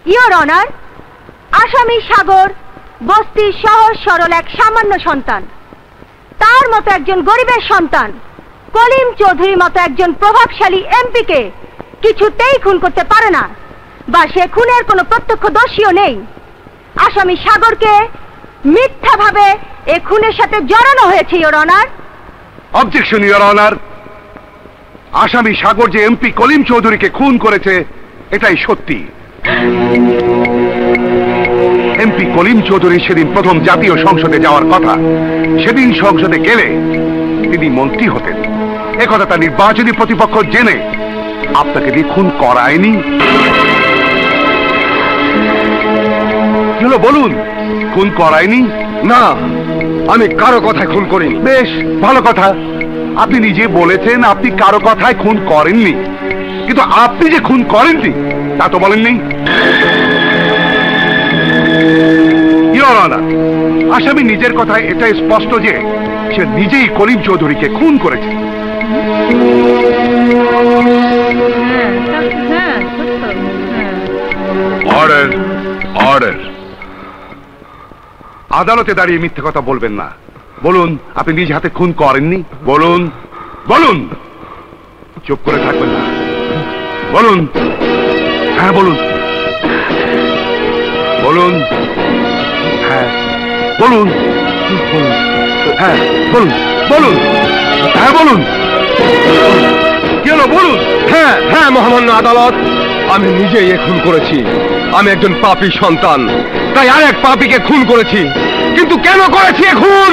Your honour, আসামি সাগর বস্তির সহজ সরল এক সামান্য সন্তান। তার মতো একজন গরিবের সন্তান কলিম চৌধুরীর মতো একজন প্রভাবশালী এমপিকে কিছুতেই খুন করতে পারে না, বা সে খুনের কোনো প্রত্যক্ষদর্শীও নেই। আসামি সাগরকে মিথ্যাভাবে এ খুনের সাথে জড়ানো হয়েছে your honour. Objection your honour. আসামি সাগর যে এমপি কলিম চৌধুরীকে খুন করেছে এটাই সত্যি। এমপি কলিম চৌধুরী সেদিন প্রথম জাতীয় সংসদে যাওয়ার কথা। সেদিন সংসদে গেলে তিনি মন্ত্রী হতেন, একথা তার নির্বাচনী প্রতিপক্ষ জেনে আপনাকে দিয়ে খুন করায়নি। কি হলো বলুন, খুন করায়নি? না, আমি কারো কথায় খুন করিনি। বেশ ভালো কথা, আপনি নিজে বলেছেন আপনি কারো কথায় খুন করেননি, কিন্তু আপনি যে খুন করেননি তা তো বলেননি। ইওর অনার, আসামি নিজের কথায় এটা স্পষ্ট যে সে নিজেই কলিম চৌধুরীকে খুন করেছে। Order, order. আদালতে দাঁড়িয়ে মিথ্যে কথা বলবেন না। বলুন আপনি নিজ হাতে খুন করেননি। বলুন, বলুন। চুপ করে থাকবেন না, বলুন। হ্যাঁ বলুন, বলুন। হ্যাঁ বলুন, হ্যাঁ বলুন, বলুন। হ্যাঁ বলুন। কি হলো বলুন। হ্যাঁ হ্যাঁ মহামান্য আদালত, আমি নিজেই এ খুন করেছি। আমি একজন পাপী সন্তান, তাই আর এক পাপীকে খুন করেছি। কিন্তু কেন করেছি এ খুন?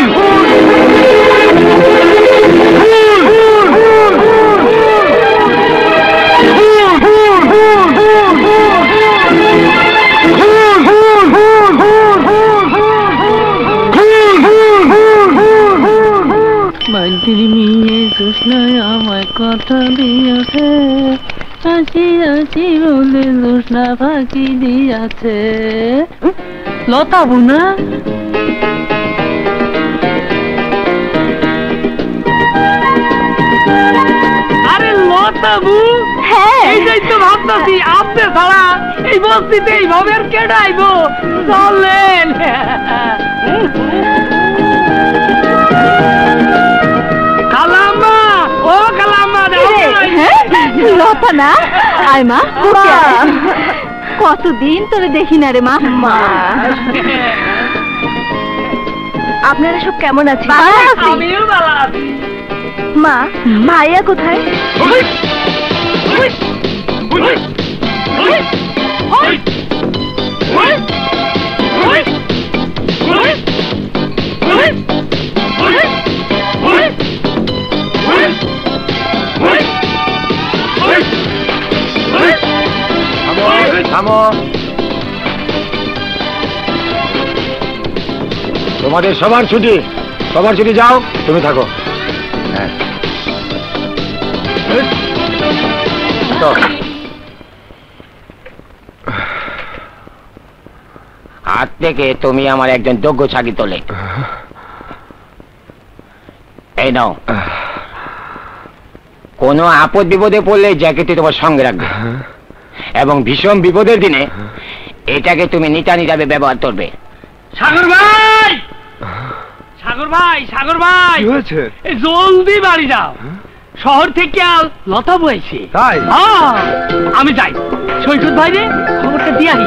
আমায় কথা দিয়েছে, হাসি হাসি বলে লুসনা ফাঁকি দিয়েছে। লতা বুনা আরে লতাবু, হ্যাঁ এইটাই তো ভাবতাছি, আপনি ছাড়া এই বস্তিতে এইভাবে আর কেডা আইব? চলেন। কালাম্মা, ও কালাম্মা, লতা না? আয় মা, কতদিন তোরে দেখি না রে মা। আপনারা সব কেমন আছেন? আমিও ভালো আছি। মা, ভাইয়া কোথায়? তোমাদের সবার ছুটি, সবার ছুটি। যাও, তুমি থাকো। হ্যাঁ আজ থেকে তুমি আমার একজন যোগ্য ছাগি তোলে। এই নাও, কোনো আপদ বিপদে পড়লে জ্যাকেটটি তোমার সঙ্গে রাখবে, এবং ভীষণ বিপদের দিনে এটাকে তুমি নিটানি যাবে ব্যবহার করবে। সাগর ভাই, সাগর ভাই, সাগর ভাই, কি হয়েছে? জলদি বাড়ি যাও, শহর থেকে লতা বইছে। তাই? আমি যাই, সৈকত ভাই রে খবরটা দিয়ে আনি।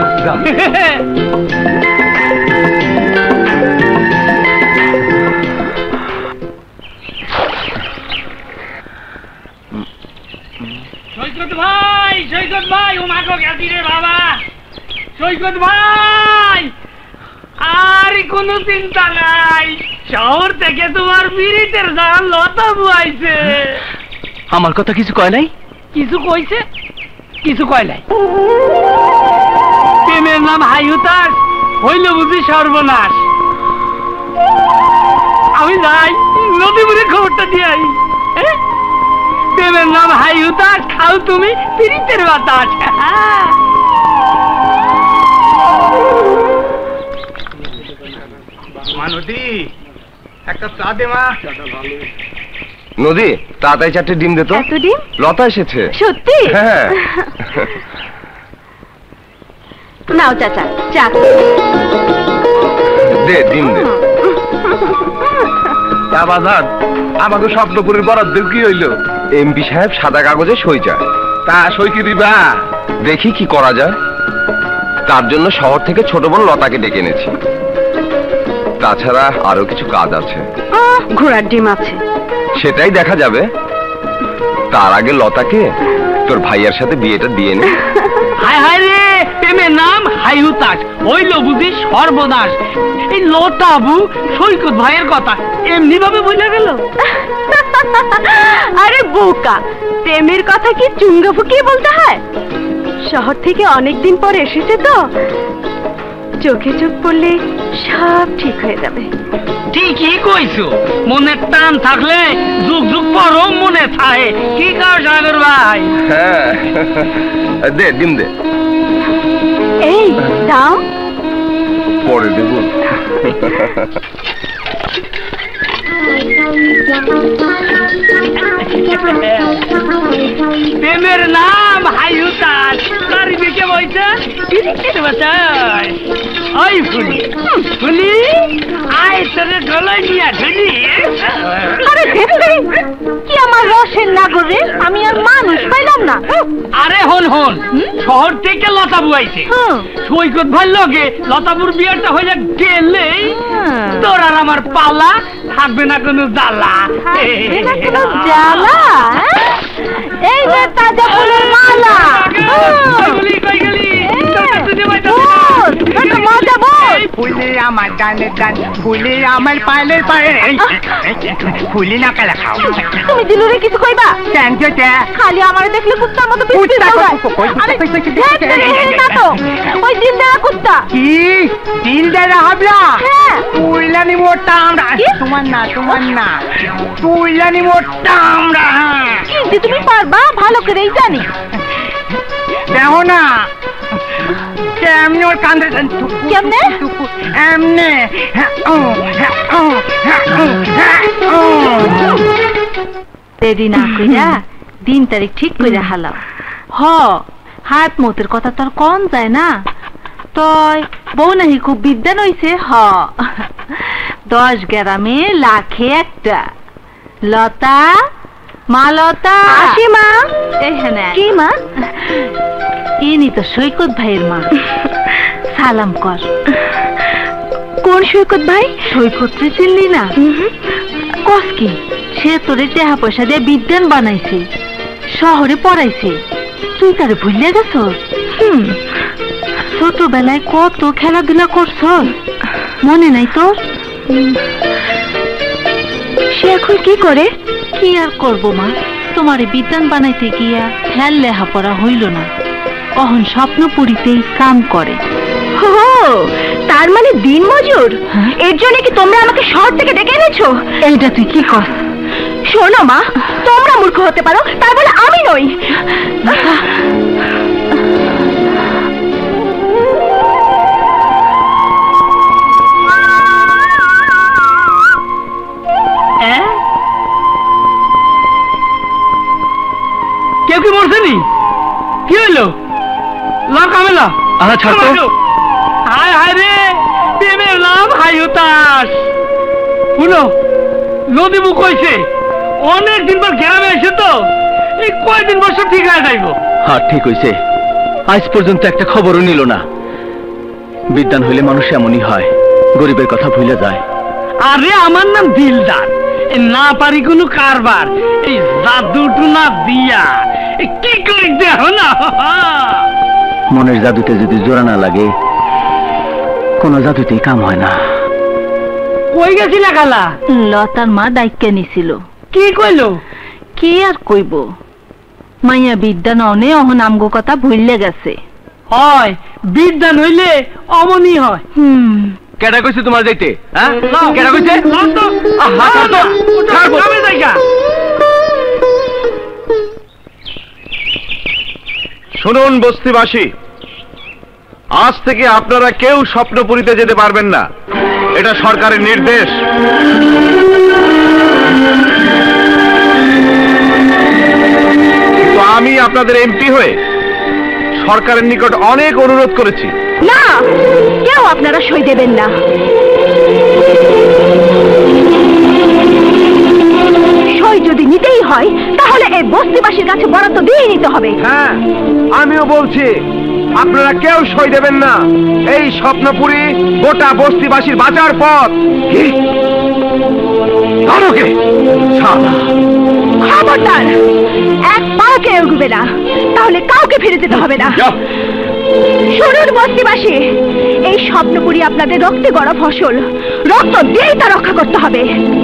সৈকত ভাই, সৈকত ভাই, ও মাগো গেছি রে বাবা। সৈকত ভাই, আর কোনো চিন্তা নাই, শহর থেকে তোমার বিরিতের জান লতা বুয়াইছে। আমার কথা কিছু কয় নাই? কিছু কইছে, কিছু কয় নাই। প্রেমের নাম হাইহুতাস, হইল বুঝি সর্বনাশ। আমি যাই, নদীপুরে খবরটা দিয়ে আই। প্রেমের নাম হাইহুতাস, খাও তুমি বিরিতের বাতাস। নদী, একটা চা দে মা। নদী, তাড়াতাড়ি 4টে ডিম দে তো। এত ডিম? লতা এসেছে। সত্যি? হ্যাঁ। নাও চাচা চা। দে ডিম দে। তা বাজার আমাকে স্বপ্নপুরের বরাদ্দ কি হইল? এমপি সাহেব সাদা কাগজে সই চায়। তা সই কি দিবা? দেখি কি করা যায়। তার জন্য শহর থেকে ছোট বোন লতাকে ডেকে এনেছি। তাছাড়া আরো কিছু কাজ আছে। ঘোড়ার ডিম আছে, সেটাই দেখা যাবে। তার আগে লতাকে তোর ভাইয়ার সাথে বিয়েটা দিয়ে নে। হায় হায় রে, প্রেমের নাম হাইহুতাস, হইল বুঝি সর্বনাশ। এই লতাবু সৈকত ভাইয়ের কথা এমনি ভাবে বলে গেল। আরে বোকা, প্রেমের কথা কি চুঙ্গা ফুকিয়ে বলতে হয়? শহর থেকে অনেকদিন পর এসেছে তো, চোখে চোখ পড়লে সব ঠিক হয়ে যাবে। ঠিকই কইছো, মনের টান থাকলে যুগ যুগ পরও মনে থাকে। কি কার সাগর ভাই? হ্যাঁ দে ডিম দে। এই দাও। পরে দেব। প্রেমের নাম হাইহুতাস, তার দিকে বইছে ওই ফুলি ফুলি আয় তোরে গলায় নিয়ে ঢুলি। আরে কি আমার রসের নাগরে, আমি আর মানুষ পাইলাম না। আরে হন হন, শহর থেকে লতাবু আইছে। সৈকত ভাই লগে লতাবুর বিয়েটা হয়ে গেলে তোর আর আমার পালা থাকবে না কোনো জ্বালা। জ্বালা? এই যে তাজা ফুলের মালা। মজা বল। ফুলে আমার ডালে ডাল, ফুলে আমার পালে পায়ে, ফুলি না কালা খাও। তুমি দিলুরে কিছু কইবা? কেন যেতে খালি আমারে দেখলে কুত্তার মতো পিছপিছ দৌড়ায়। না তো, ওই দিল দেয়া কুত্তা। কি দিল দেয়া হাবলা? হ্যাঁ। তুইলানি মোটা আমরা, তোমার না তোমার না, তুইলানি মোটা আমরা। কি যে তুমি পারবা, ভালো করেই জানি। দেখো না কেমনি ওর কান্দে। কেমনে? এমনে। দেরি না কইরা দিন তারিখ ঠিক কইরা হালাও। হ, হাত মতের কথা তো আর কম যায় না। তয় বউ নাহি খুব বিদ্যান হইছে। হ, 10 গ্রামে লাখে একটা। লতা মা, লতা আসি মা। এইখানে কি মা? ইনি তো সৈকত ভাইয়ের মা। সালাম কর। কোন সৈকত ভাই? সৈকত রে চিনলি না? কস কি? সে তোরে টাকা পয়সা দিয়ে বিদ্যান বানাইছে, শহরে পড়াইছে। তুই তারে ভুলে গেছ? ছোটবেলায় কত খেলাধুলা করছ, মনে নাই তোর? সে এখন কি করে? কি আর করবো মা, তোমারে বিদ্যান বানাইতে গিয়া খেয়াল লেহাপড়া হইল না। অহন স্বপ্নপুরীতেই কাম করে। তার মানে দিন মজুর? এর জন্য কি তোমরা আমাকে শহর থেকে ডেকে এনেছো? এইটা তুই কি কর? শোনো মা, তোমরা মূর্খ হতে পারো, তার বলে আমি নই। কেউ কি মরছে নি? কি হইলো? কামেলা হায় হায় রে, প্রেমের নাম হাইহুতাস। শুনো, নদীবু কইছে অনেকদিন পর গ্রামে এসে তো এই কয়দিন বছর ঠিক হয়ে যাইব। হ্যাঁ ঠিক হইছে, আজ পর্যন্ত একটা খবরও নিল না। বিদ্যান হইলে মানুষ এমনই হয়, গরিবের কথা ভুলে যায়। আরে আমার নাম দিলদার, না পারি কোনো কারবার। এই জাদুটু না দিয়া কি করি দেহ না। মনের জাদুতে যদি জোড়া না লাগে, কোনো জাদুতেই কাম হয় না। কই গেছিলা খালা? লতার মা দায়িত্ব নিছিল। কি কইলো? কি আর কইব, মাইয়া বিদ্যান অনে অহন আমগো কথা ভুললে গেছে। হয় বিদ্যান হইলে অমনি হয়। কেডা কইছে তোমার যাইতে? হ্যাঁ কেডা কইছে? শুনুন বস্তিবাসী, আজ থেকে আপনারা কেউ স্বপ্নপুরীতে যেতে পারবেন না, এটা সরকারের নির্দেশ। কিন্তু আমি আপনাদের এমপি হয়ে সরকারের নিকট অনেক অনুরোধ করেছি। না, কেউ আপনারা সই দেবেন না। সই যদি নিতেই হয় তাহলে এই বস্তিবাসীর কাছে বরাদ্দ দিয়ে নিতে হবে। হ্যাঁ, আমিও বলছি আপনারা কেউ সই দেবেন না। এই স্বপ্নপুরী গোটা বস্তিবাসীর বাঁচার পথ। খবরদার, এক পাও কেউ এগোবে না, তাহলে কাউকে ফিরে যেতে হবে না। শুনুন বস্তিবাসী, এই স্বপ্নপুরী আপনাদের রক্তে গড়া ফসল, রক্ত দিয়েই তা রক্ষা করতে হবে।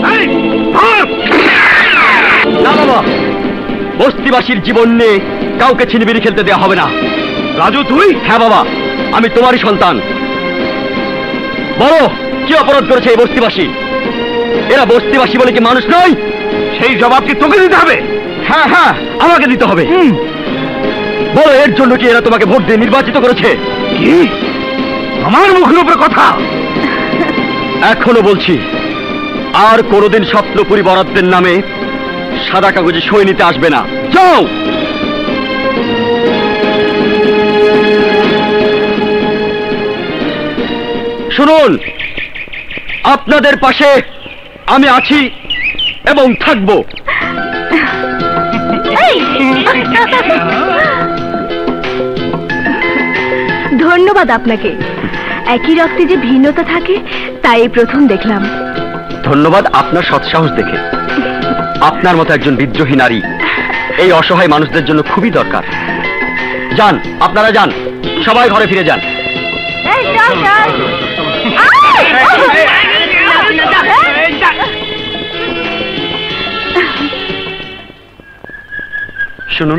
না বাবা, বস্তিবাসীর জীবন নিয়ে কাউকে ছিনিমিনি খেলতে দেওয়া হবে না। রাজু তুই? হ্যাঁ বাবা, আমি তোমারই সন্তান। বলো, কি অপরাধ করেছে এই বস্তিবাসী? এরা বস্তিবাসী বলে কি মানুষ নয়? সেই জবাব কি তোকে দিতে হবে? হ্যাঁ হ্যাঁ, আমাকে দিতে হবে। বলো, এর জন্য কি এরা তোমাকে ভোট দিয়ে নির্বাচিত করেছে? কি আমার মুখের উপরে কথা? এখনো বলছি, আর কোনোদিন স্বপ্নপুরী বরাদ্দের নামে সাদা কাগজে সই নিতে আসবে না। যাও। শুনুন, আপনাদের পাশে আমি আছি এবং থাকবো। ধন্যবাদ আপনাকে। একই রক্তে যে ভিন্নতা থাকে তাই এই প্রথম দেখলাম। ধন্যবাদ আপনার সৎসাহস দেখে। আপনার মতো একজন বিদ্রোহী নারী এই অসহায় মানুষদের জন্য খুবই দরকার। যান, আপনারা যান, সবাই ঘরে ফিরে যান। শুনুন,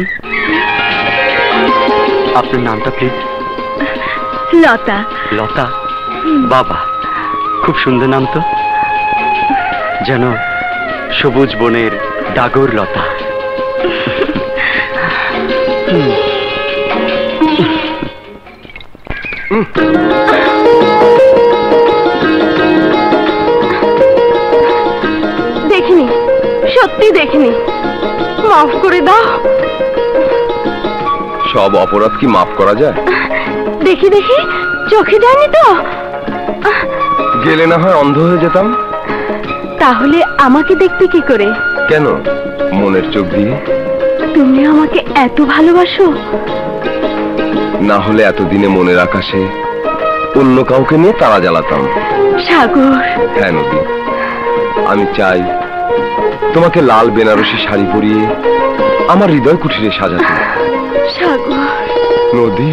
আপনার নামটা প্লিজ? লতা। লতা? বাবা, খুব সুন্দর নাম তো, যেন সবুজ বনের ডাগর লতা। দেখিনি, সত্যি দেখিনি, মাফ করে দাও। সব অপরাধ কি মাফ করা যায়? দেখি দেখি, চোখে দেয়নি তো? গেলে না হয় অন্ধ হয়ে যেতাম। তাহলে আমাকে দেখতে কি করে? কেন, মনের চোখ দিয়ে। তুমি আমাকে এত ভালোবাসো? না হলে এতদিনে মনের আকাশে অন্য কাউকে নিয়ে তারা জ্বালাতাম। সাগর। হ্যাঁ নদী, আমি চাই তোমাকে লাল বেনারসি শাড়ি পরিয়ে আমার হৃদয় কুঠিরে সাজাতে। সাগর। নদী,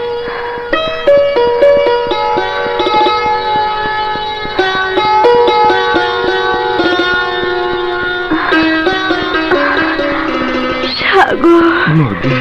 সাগর। নদী,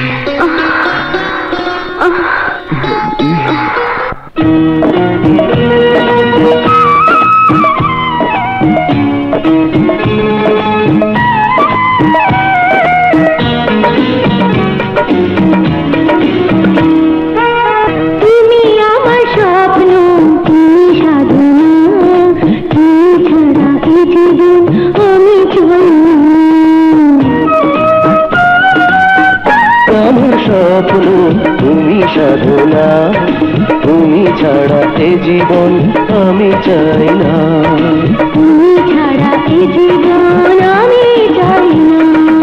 সাধনা, তুমি ছাড়া এ জীবন আমি চাই না। তুমি ছাড়া এ জীবন আমি চাই না।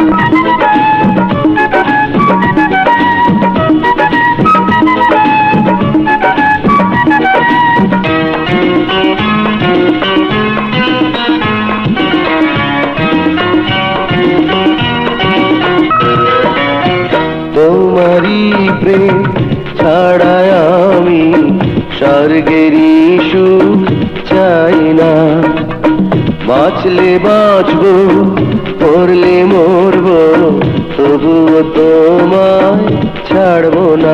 তোমারি প্রেম ছাড়া আমি স্বর্গেরই সুখ চাই না। বাঁচলে বাঁচবো, মরলে মরবো, তবুও তোমায় ছাড়বো না।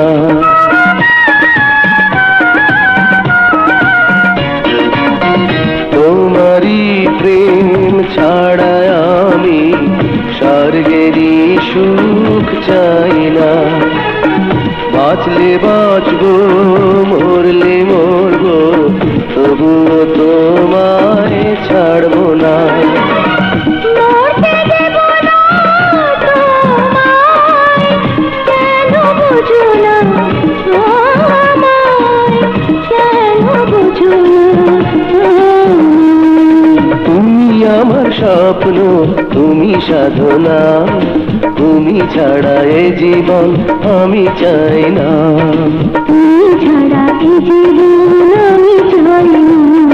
তোমারি প্রেম ছাড়া আমি স্বর্গেরই সুখ চাই না। বাঁচলে বাঁচবো, মরলে মরবো, তবুও তোমায় ছাড়বো না। মরতে দেব স্বপ্ন তুমি সাধনা, তুমি ছাড়া এ জীবন আমি চাই না, তুমি ছাড়া এ জীবন আমি চাই না।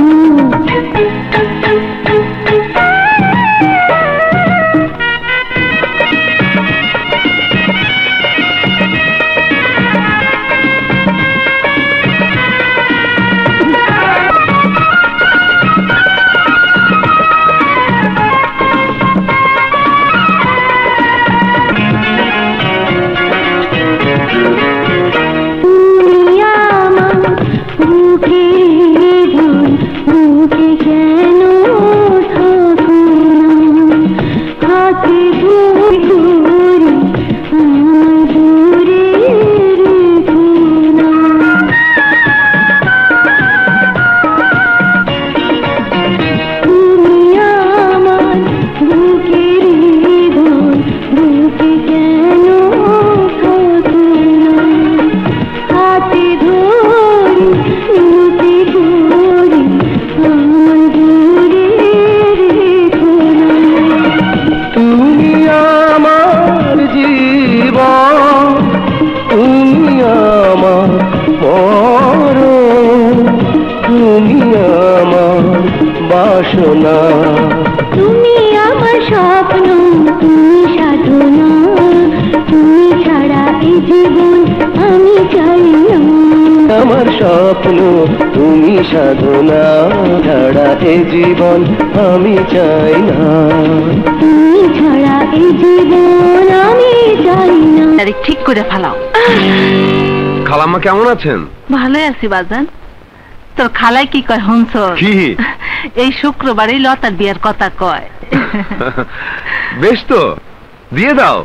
তুমি আমার স্বপ্ন তুমি সাধনা, তুমি ছাড়া এই জীবন আমি চাই না, আমার স্বপ্ন তুমি সাধনা, ছাড়া এই জীবন আমি চাই না, তুমি ছাড়া এই জীবন আমি চাই না। ঠিক করে ফেলাও। খালাম্মা কেমন আছেন? ভালোই আছি বাজান। তোর খালাই কি কয় হংস? কি? এই শুক্রবারই লতার বিয়ের কথা কয়। বেশ তো, দিয়ে দাও।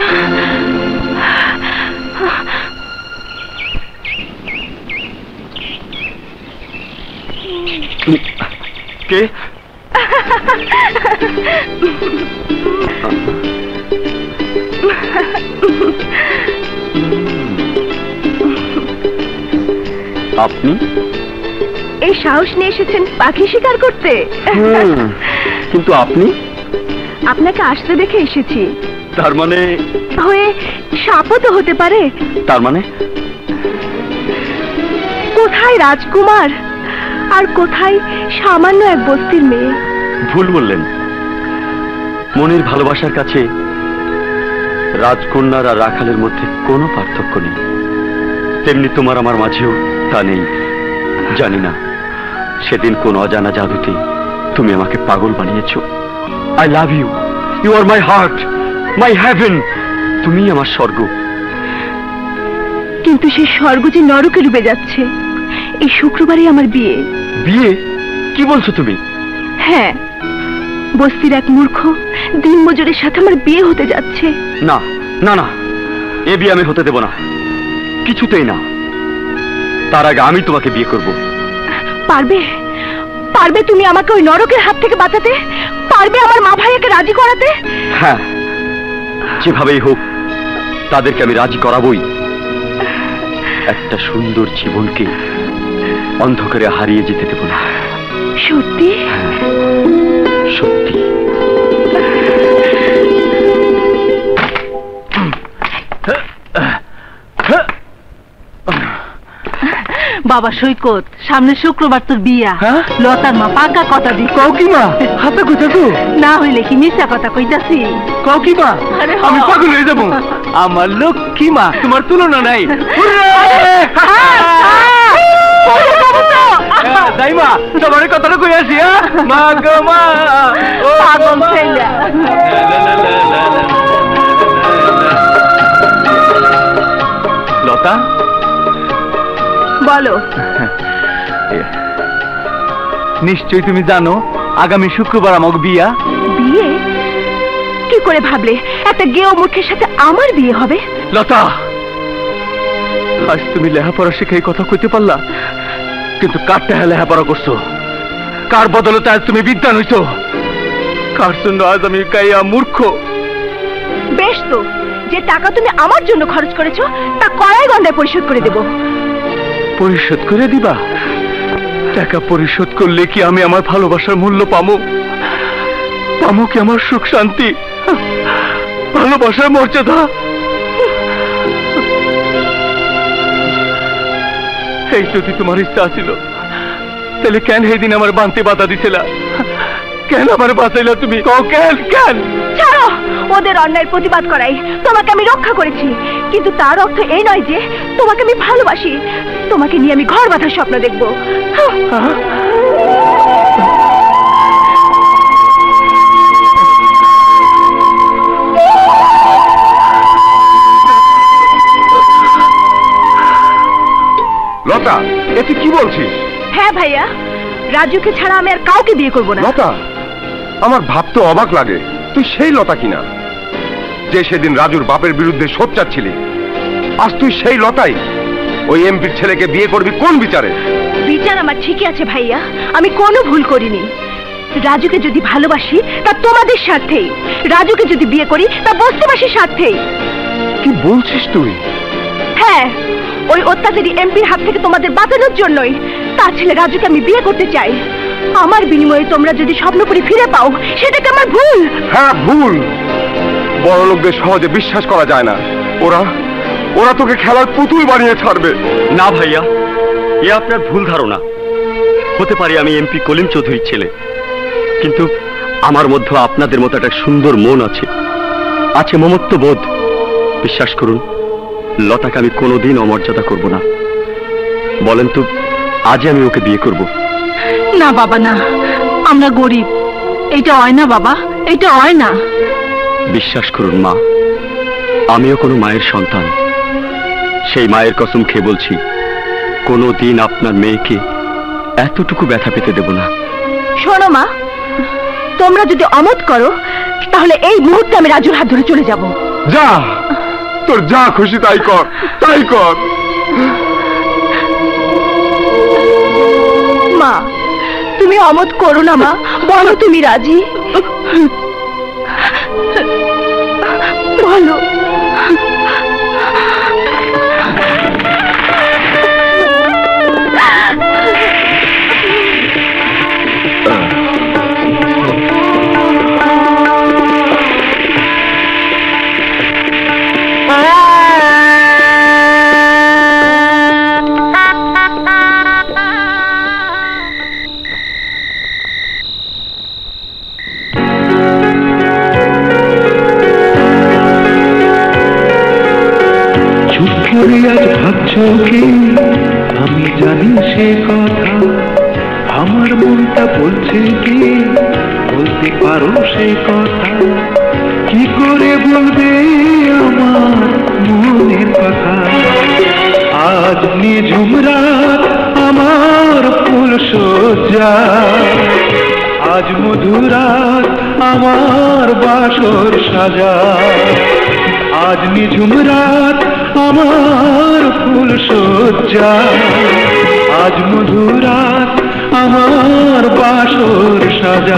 কে? আপনি এই সাহস নিয়ে এসেছেন পাখি শিকার করতে? কিন্তু আপনি? আপনাকে আসতে দেখে এসেছি। তার মানে? হয়ে সাপও তো হতে পারে। তার মানে? কোথায় রাজকুমার আর কোথায় সামান্য এক বস্তির মেয়ে? ভুল বললেন। মনের ভালোবাসার কাছে রাজকন্যার আর রাখালের মধ্যে কোনো পার্থক্য নেই, তেমনি তোমার আমার মাঝেও তা নেই। জানি না সেদিন কোন অজানা জাদুতে তুমি আমাকে পাগল বানিয়েছো। I love you, you are my heart, my heaven, তুমি আমার স্বর্গ। কিন্তু সেই স্বর্গ যে নরকে ডুবে যাচ্ছে। এই শুক্রবারে আমার বিয়ে। বিয়ে? কি বলছো তুমি? হ্যাঁ, বস্তির এক মূর্খ দিনমজুরের সাথে আমার বিয়ে হতে যাচ্ছে। না না না, এ বিয়ে আমি হতে দেব না, কিছুতেই না। তার আগে আমি তোমাকে বিয়ে করব। পারবে? পারবে তুমি আমাকে ওই নরকের হাত থেকে বাঁচাতে? পারবে আমার মা ভাইকে রাজি করাতে? হ্যাঁ, যেভাবেই হোক তাদেরকে আমি রাজি করাবই। একটা সুন্দর জীবনকে অন্ধকারে হারিয়ে যেতে দেব না। সত্যি? সত্যি। বাবা সৈকত, সামনে শুক্রবার তোর বিয়া। লতার মা পাকা কথা দি। কাউকিমা হাতে কোথা তো? না হইলে কি মিথ্যা কথা কইতাছি? কাউকিমা আমি পাগল হয়ে যাবো। আমার লক্ষ্মী মা, তোমার তুলনা নাই। দাইমা তোমার কথাটা কই আসি। মা গো মা, পাগল ছেলে। লতা বলো। নিশ্চয়ই তুমি জানো আগামী শুক্রবার আমাকে বিয়া। বিয়ে? কি করে ভাবলে একটা গেও মূর্খের সাথে আমার বিয়ে হবে? লতা, আজ তুমি লেখাপড়া শিখে কথা কইতে পারলা, কিন্তু কার টাকা লেখাপড়া করছো? কার বদলতে আজ তুমি বিদ্যান হইছো? কার জন্য আজ আমি গাইয়া মূর্খ? বেশ তো, যে টাকা তুমি আমার জন্য খরচ করেছো তা কড়াই গন্ডায় পরিশোধ করে দেব। পরিশোধ করে দিবা? টাকা পরিশোধ করলে কি আমি আমার ভালোবাসার মূল্য পাবো? আমুকে আমার সুখ শান্তি ভালোবাসার মর্যাদা এই যদি তোমার ইচ্ছা ছিল তাহলে কেন সেই দিন আমার বান্তি বাধা দিছিলা কেন আমার বাঁচাইলা তুমি কেন কেন ছাড়ো ওদের অন্যায়ের প্রতিবাদ করাই তোমাকে আমি রক্ষা করেছি কিন্তু তার অর্থ এই নয় যে তোমাকে আমি ভালোবাসি তোমাকে নিয়ে আমি ঘর বাঁধার স্বপ্ন দেখবো লতা এ তুই কি বলছিস? হ্যাঁ ভাইয়া রাজুকে ছাড়া আমি আর কাউকে বিয়ে করবো না লতা আমার ভাবতে অবাক লাগে তুই সেই লতা কিনা যে সেদিন রাজুর বাপের বিরুদ্ধে সোচ্চার ছিলি আজ তুই সেই লতাই ওই এমপির ছেলেকে বিয়ে করবি কোন বিচারে? বিচার আমার ঠিকই আছে ভাইয়া আমি কোনো ভুল করিনি রাজুকে যদি ভালোবাসি তা তোমাদের স্বার্থেই রাজুকে যদি বিয়ে করি তা বস্তিবাসীর স্বার্থেই কি বলছিস তুই? হ্যাঁ ওই অত্যাচারী এমপির হাত থেকে তোমাদের বাঁচানোর জন্যই তার ছেলে রাজুকে আমি বিয়ে করতে চাই আমার বিনিময়ে তোমরা যদি স্বপ্নপুরী ফিরে পাও সেটাকে আমার ভুল হ্যাঁ ভুল বড় লোকদের সহজে বিশ্বাস করা যায় না ওরা তোকে খেলার পুতুল বানিয়ে ছাড়বে না ভাইয়া এ আপনার ভুল ধারণা হতে পারে আমি এমপি কলিম চৌধুরীর ছেলে কিন্তু আমার মধ্যে আপনাদের মতো একটা সুন্দর মন আছে মমত্ববোধ বিশ্বাস করুন লতাকে আমি কোনোদিন অমর্যাদা করব না বলেন তো আজ আমি ওকে বিয়ে করব না বাবা না আমরা গরিব এটা হয় না বাবা এটা হয় না বিশ্বাস করুন মা আমিও কোনো মায়ের সন্তান সেই মায়ের কসম খেয়ে বলছি কোনোদিন আপনার মেয়েকে এতটুকু ব্যথা পেতে দেব না শোনো মা তোমরা যদি অমত করো তাহলে এই মুহূর্তে আমি রাজুর হাত ধরে চলে যাব যা তোর যা খুশি তাই কর মা তুমি অমত করো না মা বলো তুমি রাজি বলো আজ ভাবছো কি আমি জানি সে কথা আমার মনটা বলছে কি বলতে পারো সে কথা কি করে বলবে আমার মনের কথা আজ নিঝুম রাত আমার ফুল সজ্জা আজ মধুরাত আমার বাসর সাজা আজ নিঝুম রাত আমার ফুল সজ্জা আজ মধুরাত আমার বাসর সাজা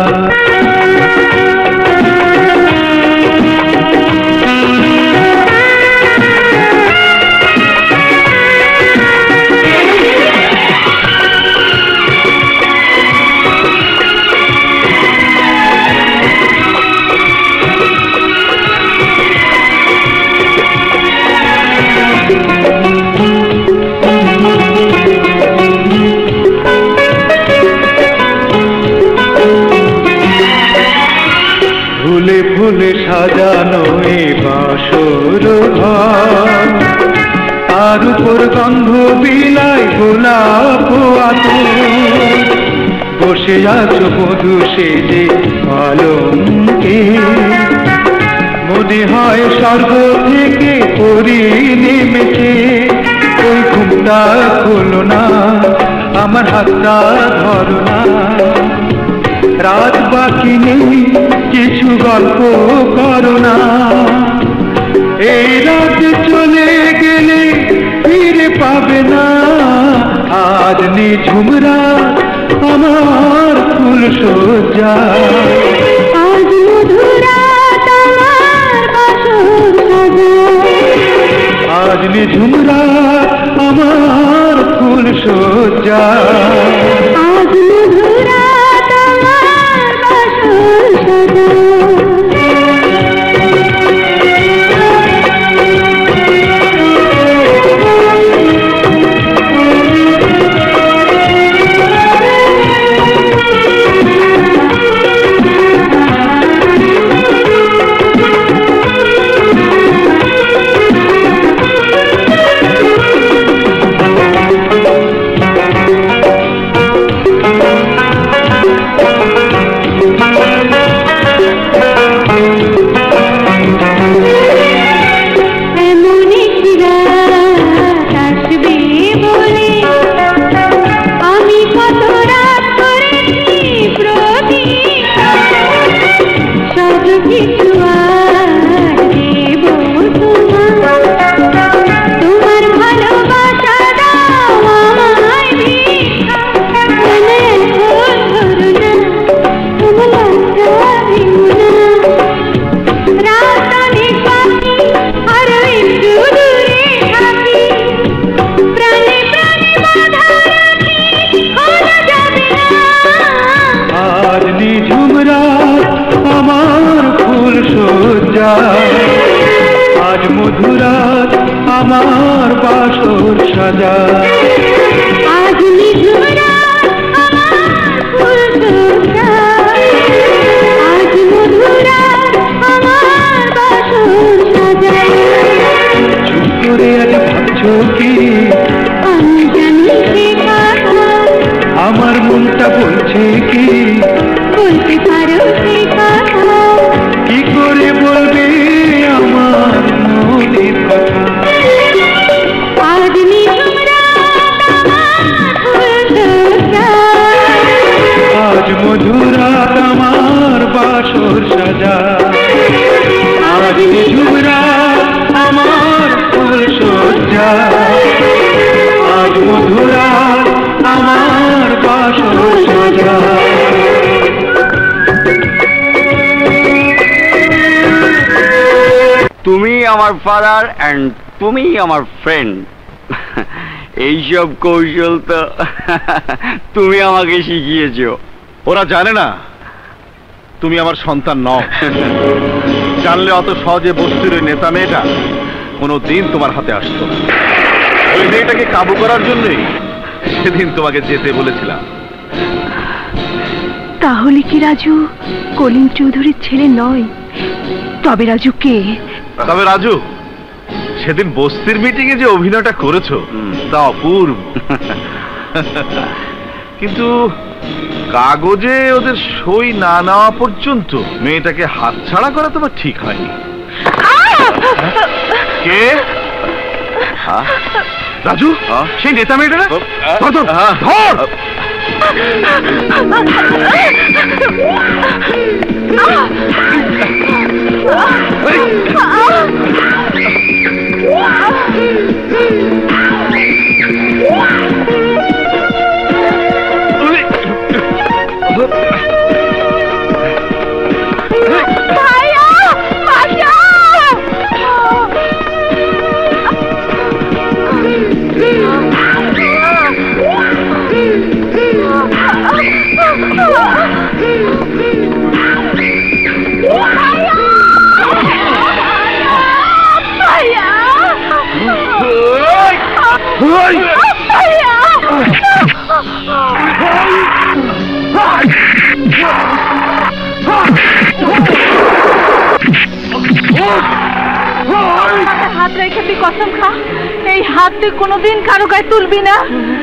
ফুলে ফুলে সাজানো এই বাসর ঘর তার উপর গন্ধ বিলাই গোলাপ আতর বসে আছো বধূ সেজে পালঙ্কে মনে হয় স্বর্গ থেকে পরি নেমেছে ওই ঘুমটা খোলো না আমার হাতটা ধরো না রাত বাকি নেই কিছু গল্প করো না এই রাত চলে গেলে ফিরে পাবে না আজ নিঝুম রাত আমার ফুল সজ্জা আজ মধুরাত আমার বাসর সাজা আজ নিঝুম রাত আমার ফুল সজ্জা আজ মধুরাত আমার বাসর সাজা আমার বাসর সাজা আজ নিঝুম রাত আমার ফুল তোষা আজ মধুর রাত আমার বাসর সাজা চুপ করে আজ ভাবছো কি আমি জানি সে কথা আমার মনটা বলছে কি বলতে পারো সে কথা কি করে বলবে আমার মনের কথা আজ নিঝুম রাত আমার ফুল তোষা আজ মধুর রাত আমার বাসর সাজা আজ নিঝুম রাত আমার ফুল সজ্জা আজ মধুর রাত আমার বাসর সাজা তুমি আমার ফাদার অ্যান্ড তুমি আমার ফ্রেন্ড। এইসব কৌশল তো তুমি আমাকে শিখিয়েছো। ওরা জানে না তুমি আমার সন্তান নও। জানলে অত সহজে বস্তির ওই নেতা মেয়েটা কোনোদিন তোমার হাতে আসতো। ওই মেয়েটাকে কাবু করার জন্যই সেদিন তোমাকে যেতে বলেছিলাম। তাহলে কি রাজু কলিম চৌধুরীর ছেলে নয়? তবে রাজু কে? তবে রাজু, সেদিন বস্তির মিটিং এ যে অভিনয়টা করেছো তা অপূর্ব। কিন্তু কাগজে ওদের সই না নেওয়া পর্যন্ত মেয়েটাকে হাতছাড়া করা তোমার ঠিক হয়নি। কে? রাজু, সেই নেতা মেয়েটা না? ধর! হাত রেখে তুই কসম খা, এই হাত তুই কোনোদিন কারো গায়ে তুলবি না।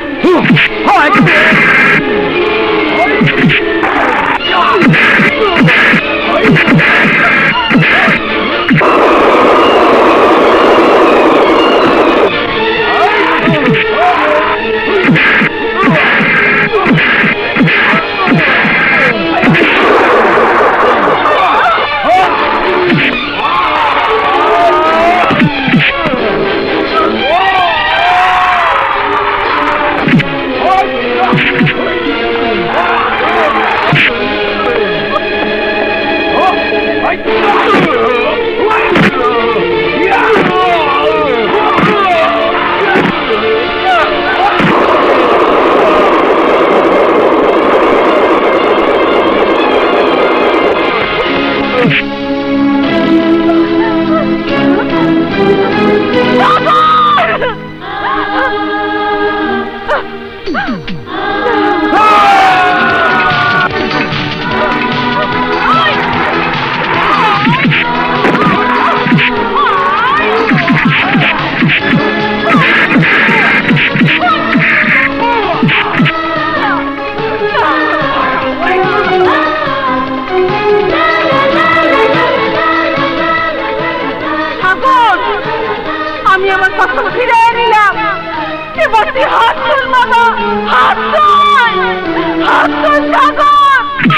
আমি আমার কথা ফিরে নিলাম। এবার তুই হাত তোল বাবা, হাত তোল, হাত তোল সাগর।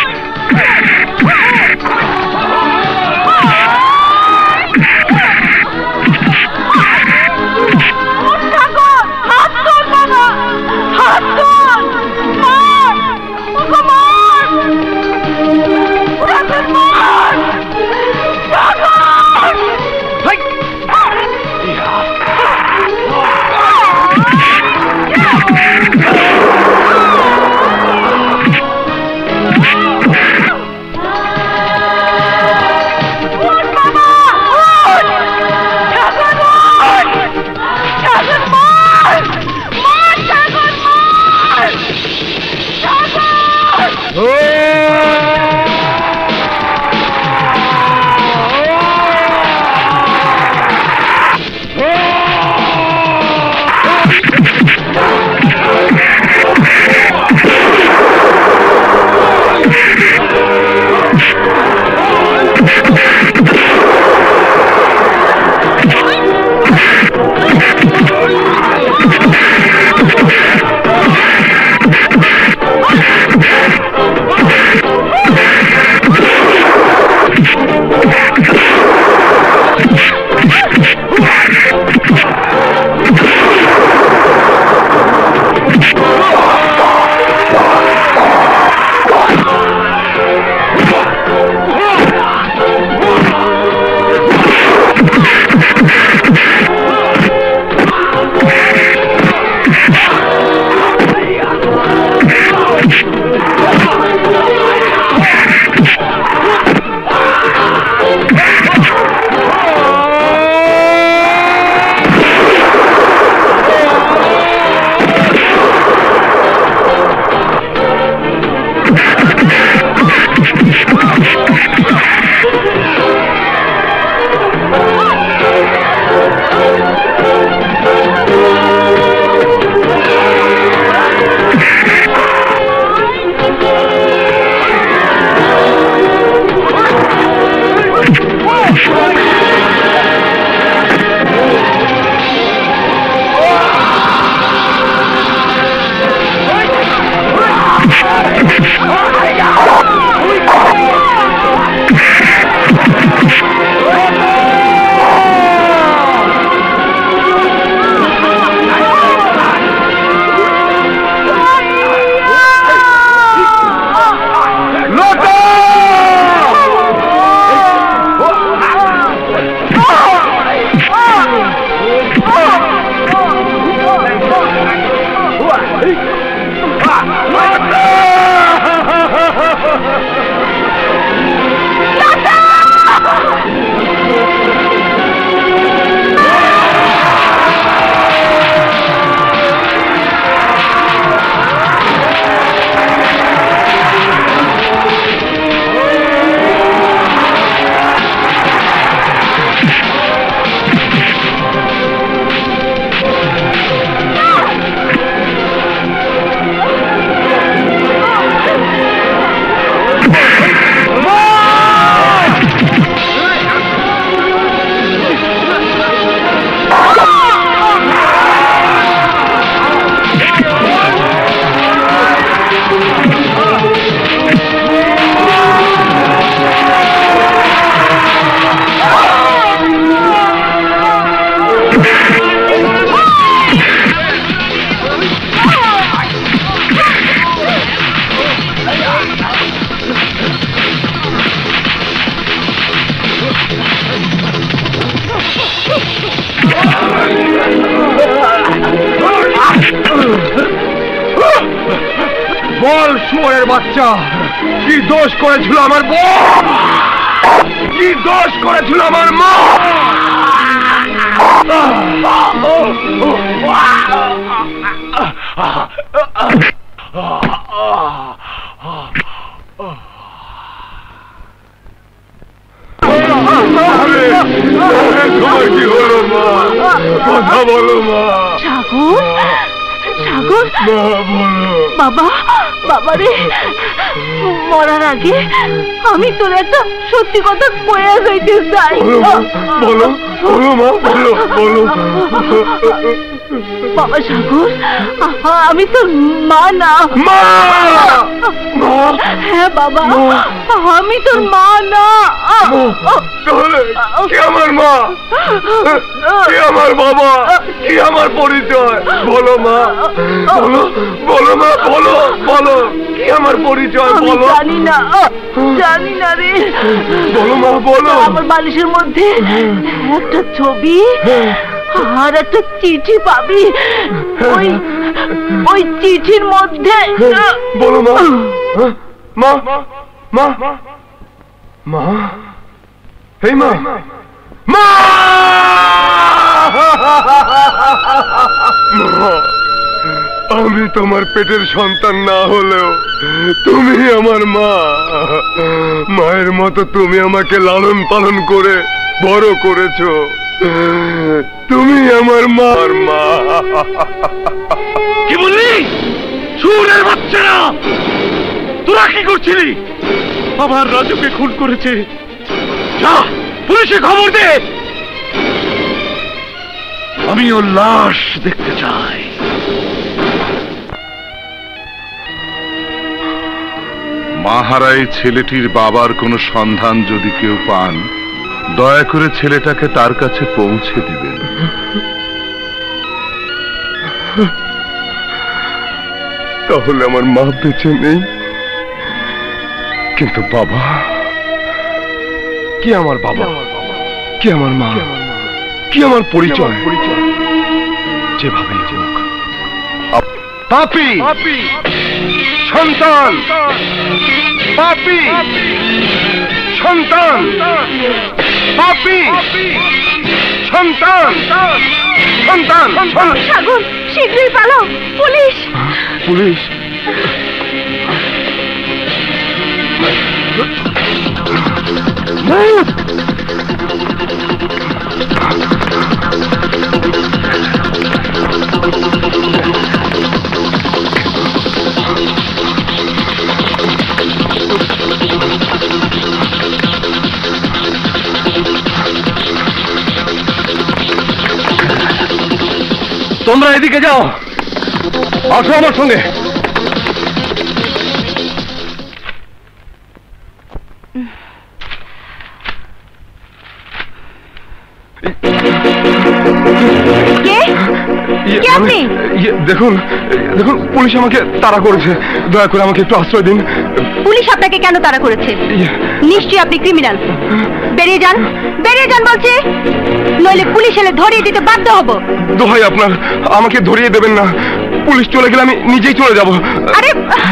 সাগর হাত তোল বাবা, হাত তোল, মার, ওকে মার, ওকে মার, সাগর। বল শুয়োরের বাচ্চা, কি দোষ করেছিল আমার বউ? কি দোষ করেছিল আমার মা? তোমার কি হলো মা? কথা বলো মা। সাগর, সাগর, বাবা, বাবা রে, মরার আগে আমি তোর একটা সত্যি কথা কয়ে যাইতে চাই। বলো বলো মা, বলো বলো। বাবা সাগর, আমি তোর মা না। মা! হ্যাঁ বাবা, আমি তোর মা না। তাহলে কি আমার মা? কি আমার বাবা? কি আমার পরিচয়? বলো মা, বলো বলো মা, বলো বলো, কি আমার পরিচয় বলো। জানি না, জানি না রে। বলো মা, বলো। আমার বালিশের মধ্যে একটা ছবি আর একটা চিঠি পাবি। ওই ওই চিঠির মধ্যে বলো মা। মা মা মা, এই মা, মা! আমি তোমার পেটের সন্তান না হলেও তুমি আমার মা। মায়ের মতো তুমি আমাকে লালন পালন করে বড় করেছো। তুমি আমার মার মা। কি বললি? শুয়োরের বাচ্চারা, তোরা কি করছিলি? আমার রাজুকে খুন করেছে। যা, পুলিশে খবর দে। আমি ওর লাশ দেখতে চাই। মাহারাই ছেলেটির বাবার কোনো সন্ধান যদি কেউ পান, দয়া করে ছেলেটাকে তার কাছে পৌঁছে দিবেন। তাহলে আমার মা বেঁচে নেই, কিন্তু বাবা, কি আমার বাবা, কি আমার মা, কি আমার পরিচয়? যেভাবে পাপী সন্তান, পাপী সন্তান, পাপী সন্তান, সন্তান। সাগর, শীঘ্রই পালো। Police, police! তোমরা এদিকে যাও, আসো আমার সঙ্গে। দেখুন দেখুন, পুলিশ আমাকে তাড়া করেছে। দয়া করে আমাকে একটু আশ্রয় দিন। পুলিশ আপনাকে কেন তাড়া করেছে? নিশ্চয়ই আপনি ক্রিমিনাল। বেরিয়ে যান, বেরিয়ে যান বলছি, নইলে পুলিশ এলে ধরিয়ে দিতে বাধ্য হব। দোহাই আপনার, আমাকে ধরিয়ে দেবেন না। পুলিশ চলে গেলে আমি নিজেই চলে যাব। আরে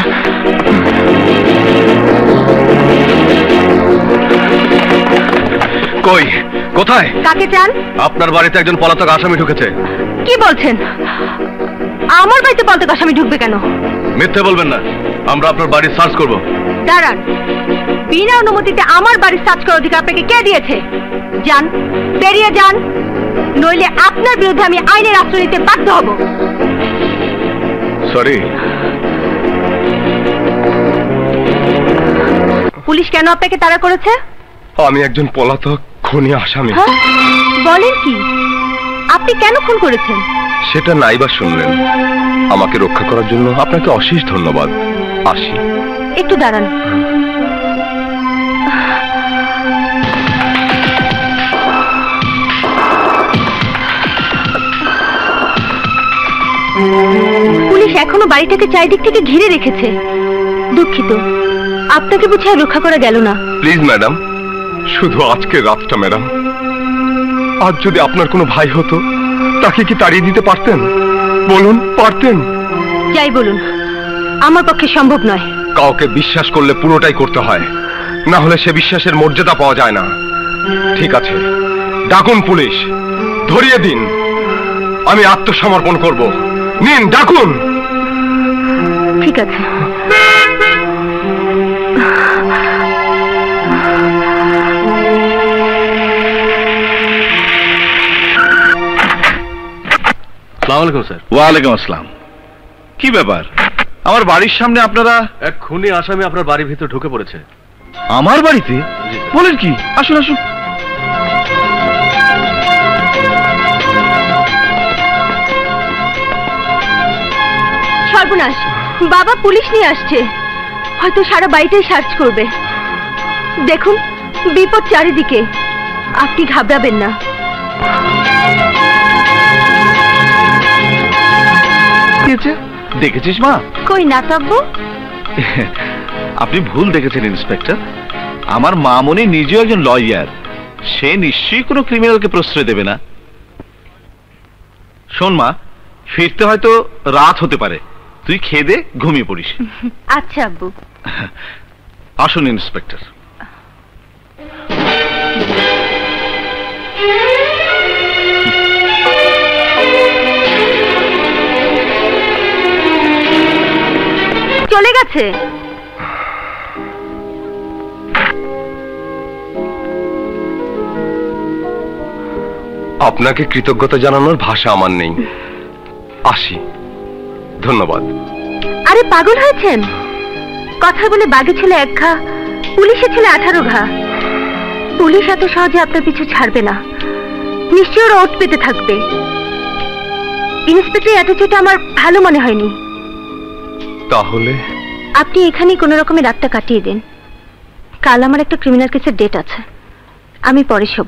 কই, কোথায়? কাকে চান? আপনার বাড়িতে একজন পলাতক আসামি ঢুকেছে। কি বলছেন? আমার বাড়িতে পলাতক আসামি ঢুকবে কেন? মিথ্যে বলবেন না, আমরা আপনার বাড়ি সার্চ করব। দাঁড়ান, বিনা অনুমতিতে আমার বাড়ি সার্চ করার অধিকার আপনাকে কে দিয়েছে? যান, বেরিয়ে যান, নইলে আপনার বিরুদ্ধে আমি আইনের আশ্রয় নিতে বাধ্য হব। সরি। পুলিশ কেন আপনাকে তাড়া করেছে? আমি একজন পলাতক খুনি আসামি। বলেন কি? আপনি কেন খুন করেছেন? সেটা নাইবা শুনলেন। আমাকে রক্ষা করার জন্য আপনাকে অশেষ ধন্যবাদ। আসি। একটু দাঁড়ান। পুলিশ এখনো বাড়িটাকে চারিদিক থেকে ঘিরে রেখেছে। দুঃখিত, আপনাকে বুঝে আর রক্ষা করা গেল না। প্লিজ ম্যাডাম, শুধু আজকের রাতটা ম্যাডাম। আজ যদি আপনার কোনো ভাই হতো, তাকে কি তাড়িয়ে দিতে পারতেন? বলুন, পারতেন? যাই বলুন, আমার পক্ষে সম্ভব নয়। কাউকে বিশ্বাস করলে পুরোটাই করতে হয়, না হলে সে বিশ্বাসের মর্যাদা পাওয়া যায় না। ঠিক আছে, ডাকুন পুলিশ, ধরিয়ে দিন, আমি আত্মসমর্পণ করব। নিন, ডাকুন। ঠিক আছে। ওয়ালাইকুম আসসালাম। কি ব্যাপার, আমার বাড়ির সামনে আপনারা? এক খুনি আসামি আপনার বাড়ির ভিতর ঢুকে পড়েছে। আমার বাড়িতে? বলেন কি? আসুন আসুন। সর্বনাশ, বাবা পুলিশ নিয়ে আসছে, হয়তো সারা বাড়িটাই সার্চ করবে। দেখুন, বিপদ চারিদিকে, আপনি ঘাবড়াবেন না। দেখেছিস মা? কই না তো আব্বু। আপনি ভুল দেখেছেন ইন্সপেক্টর, আমার মামনি নিজেও একজন লয়ার, সে নিশ্চয়ই কোনো ক্রিমিনালকে প্রশ্রয় দেবে না। শোন মা, ফিরতে হয়তো রাত হতে পারে, তুই খেয়ে দে, ঘুমিয়ে পড়িস। আচ্ছা আব্বু। আসুন ইন্সপেক্টর। চলে গেছে। আপনাকে কৃতজ্ঞতা জানানোর ভাষা আমার নেই। আসি, ধন্যবাদ। আরে পাগল হয়েছেন? কথা বলে বাঘে ছিল 1 ঘা, পুলিশে ছিল 18 ঘা। পুলিশ এত সহজে আপনার পিছু ছাড়বে না, নিশ্চয়ই ওরা ওট পেতে থাকবে। ইন্সপেক্টর অ্যাটিটিউড আমার ভালো মনে হয়নি। তাহলে আপনি এখানেই কোনো রকমে রাতটা কাটিয়ে দিন। কাল আমার একটা ক্রিমিনাল কেসের ডেট আছে, আমি পরে শোব।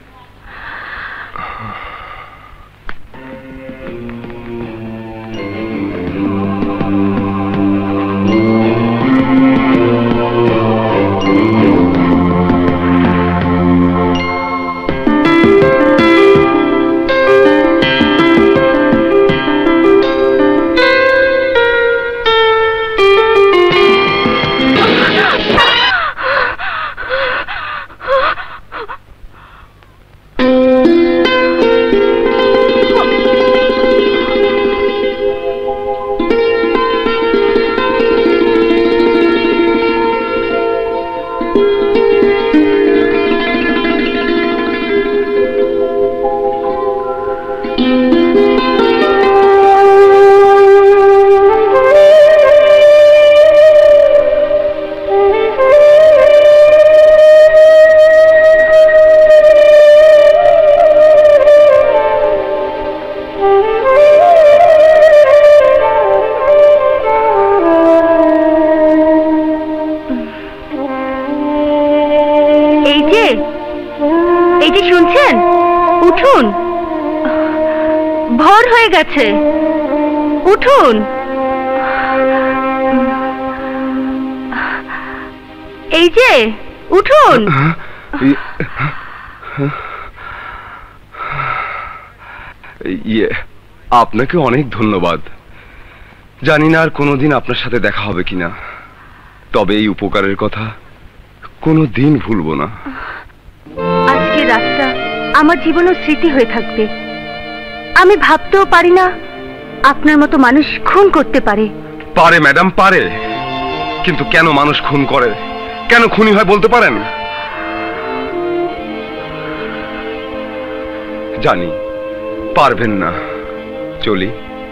গেছে, উঠুন। এই যে উঠুন। আপনাকে অনেক ধন্যবাদ। জানি না আর কোনোদিন আপনার সাথে দেখা হবে কিনা, তবে এই উপকারের কথা কোনোদিন ভুলবো না। আজকে রাতটা আমার জীবনের স্মৃতি হয়ে থাকবে। আমি ভাবতেও পারি না আপনার মতো মানুষ খুন করতে পারে। পারে ম্যাডাম, পারে, কিন্তু কেন মানুষ খুন করে, কেন খুনি হয় বলতে পারেন? জানি পারবেন না। চলি,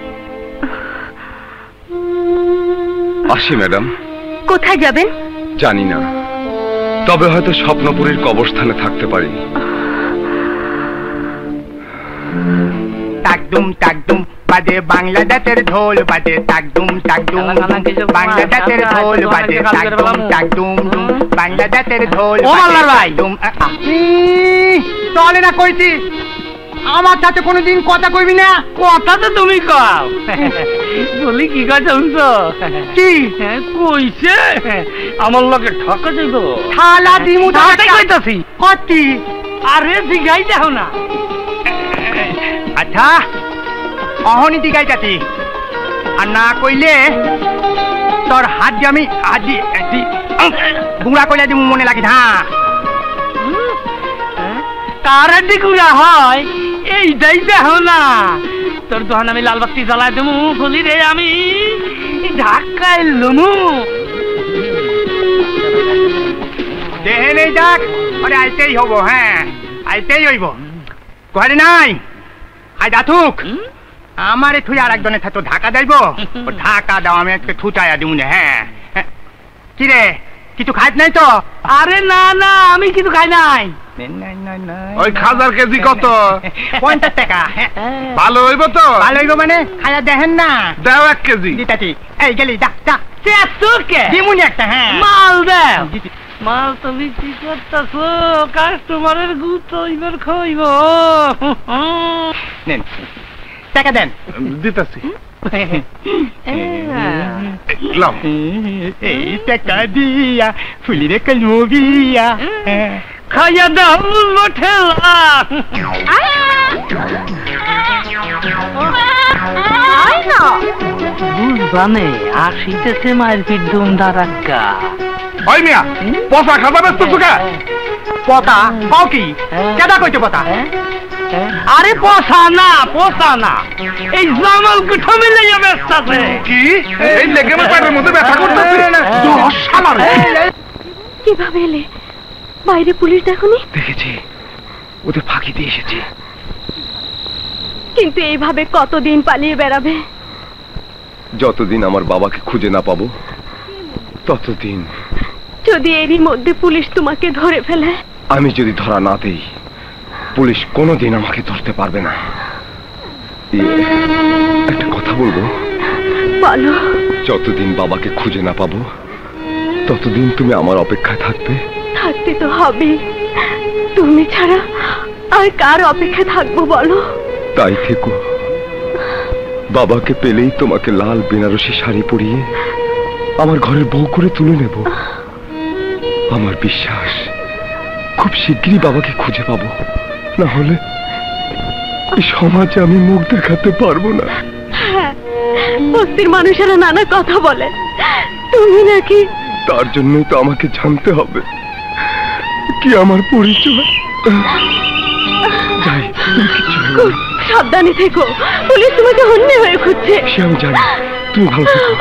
আসি ম্যাডাম। কোথায় যাবেন জানি না, তবে হয়তো স্বপ্নপুরীর কবরস্থানে থাকতে পারি। টাকডুম টাকডুম বাজে বাংলাদেশের ঢোল বাজে, টাকডুম টাকডুম বাংলাদেশের ঢোল বাজে, টাকডুম টাকডুম বাংলাদেশের ঢোল। ও মাল্লার ভাই, চলে না কইছি, আমার সাথে কোনোদিন কথা কইবি না। কথা তো তুমি কও, বলি কি কথা শুনছো? কি কইছে আমার লগে ঠকা যাইব। শালা দিমু তাতে কইতাছি। কতি আরে জিগাই দাও না। আচ্ছা অহনি দিগাইতাছি, আর না কইলে হাত দিয়ে গুঁড়া করে দিব মনে লাগে হ্যাঁ কার হাড্ডি গুঁড়া হয় এইটাই দেখো না তোর দোকান আমি লাল বাতি জ্বালাই দেবো বলি রে আমি ঢাকায় লুমু দেহে নেই যাক আরে আইতেই হবো হ্যাঁ আইতেই হইব ঘরে নাই আই দাথুক আমারে তুই আর একজনের সাথে ঢাকা দেব ঢাকা দাও আমি একটু থুচাইয়া দিব না হ্যাঁ কি রে কিছু খাইত নাই তো আরে না না আমি কিছু খাই নাই ওই খাজার কেজি কত 50 টাকা ভালো হইব তো ভালো হইব মানে খাইয়া দেখেন না দাও 1 কেজি দিতাছি এই গেলি যা কে দিমুনি একটা হ্যাঁ মাল দাও মাল তুমি কি করতেছো কাস্টমারের গুতো এবার খাইব নেন টাকা দেন দিতাছি লাও এই টাকা দিয়া ফুলিরে কলমো বিয়া খাইয়া দাও ঠেলা বুঝবানে আসিতেছে মায়ের পিঠ দুম দাঁড়াক্কা ওই মিয়া পচা খাজা ব্যস্ত চুকা পতা পাও কি কেডা কইতে পতা আরে পোষা না এই জামাল কুঠো মিলে ব্যস্ত আছে কি এই লেগে আমার পেটের মধ্যে ব্যথা করতেছে দশ শালার কিভাবে এলে বাইরে পুলিশ দেখনি দেখেছি ওদের ফাঁকি দিয়ে এসেছি কিন্তু এইভাবে কতদিন পালিয়ে বেড়াবে যতদিন আমার বাবাকে খুঁজে না পাবো ততদিন যদি এরই মধ্যে পুলিশ তোমাকে ধরে ফেলে আমি যদি ধরা না দেই পুলিশ কোনোদিন আমাকে ধরতে পারবে না একটা কথা বলবো বলো যতদিন বাবাকে খুঁজে না পাবো ততদিন তুমি আমার অপেক্ষায় থাকবে থাকতে তো হবে তুমি ছাড়া আর কার অপেক্ষা থাকবো বলো তাই থেকো বাবাকে পেলেই তোমাকে লাল বেনারসি শাড়ি পরিয়ে আমার ঘরের বউ করে তুলে নেব আমার বিশ্বাস খুব শিগগিরই বাবাকে খুঁজে পাবো না হলে এই সমাজে আমি মুখ দেখাতে পারবো না হ্যাঁ বস্তির মানুষেরা নানা কথা বলে তুমি নাকি তার জন্যই তো আমাকে জানতে হবে কি আমার পরিচয় যাই তুমি কিছু সাবধানে থেকো পুলিশ তোমাকে হন্যে হয়ে খুঁজছে সে আমি জানি তুমি ভালো থেকো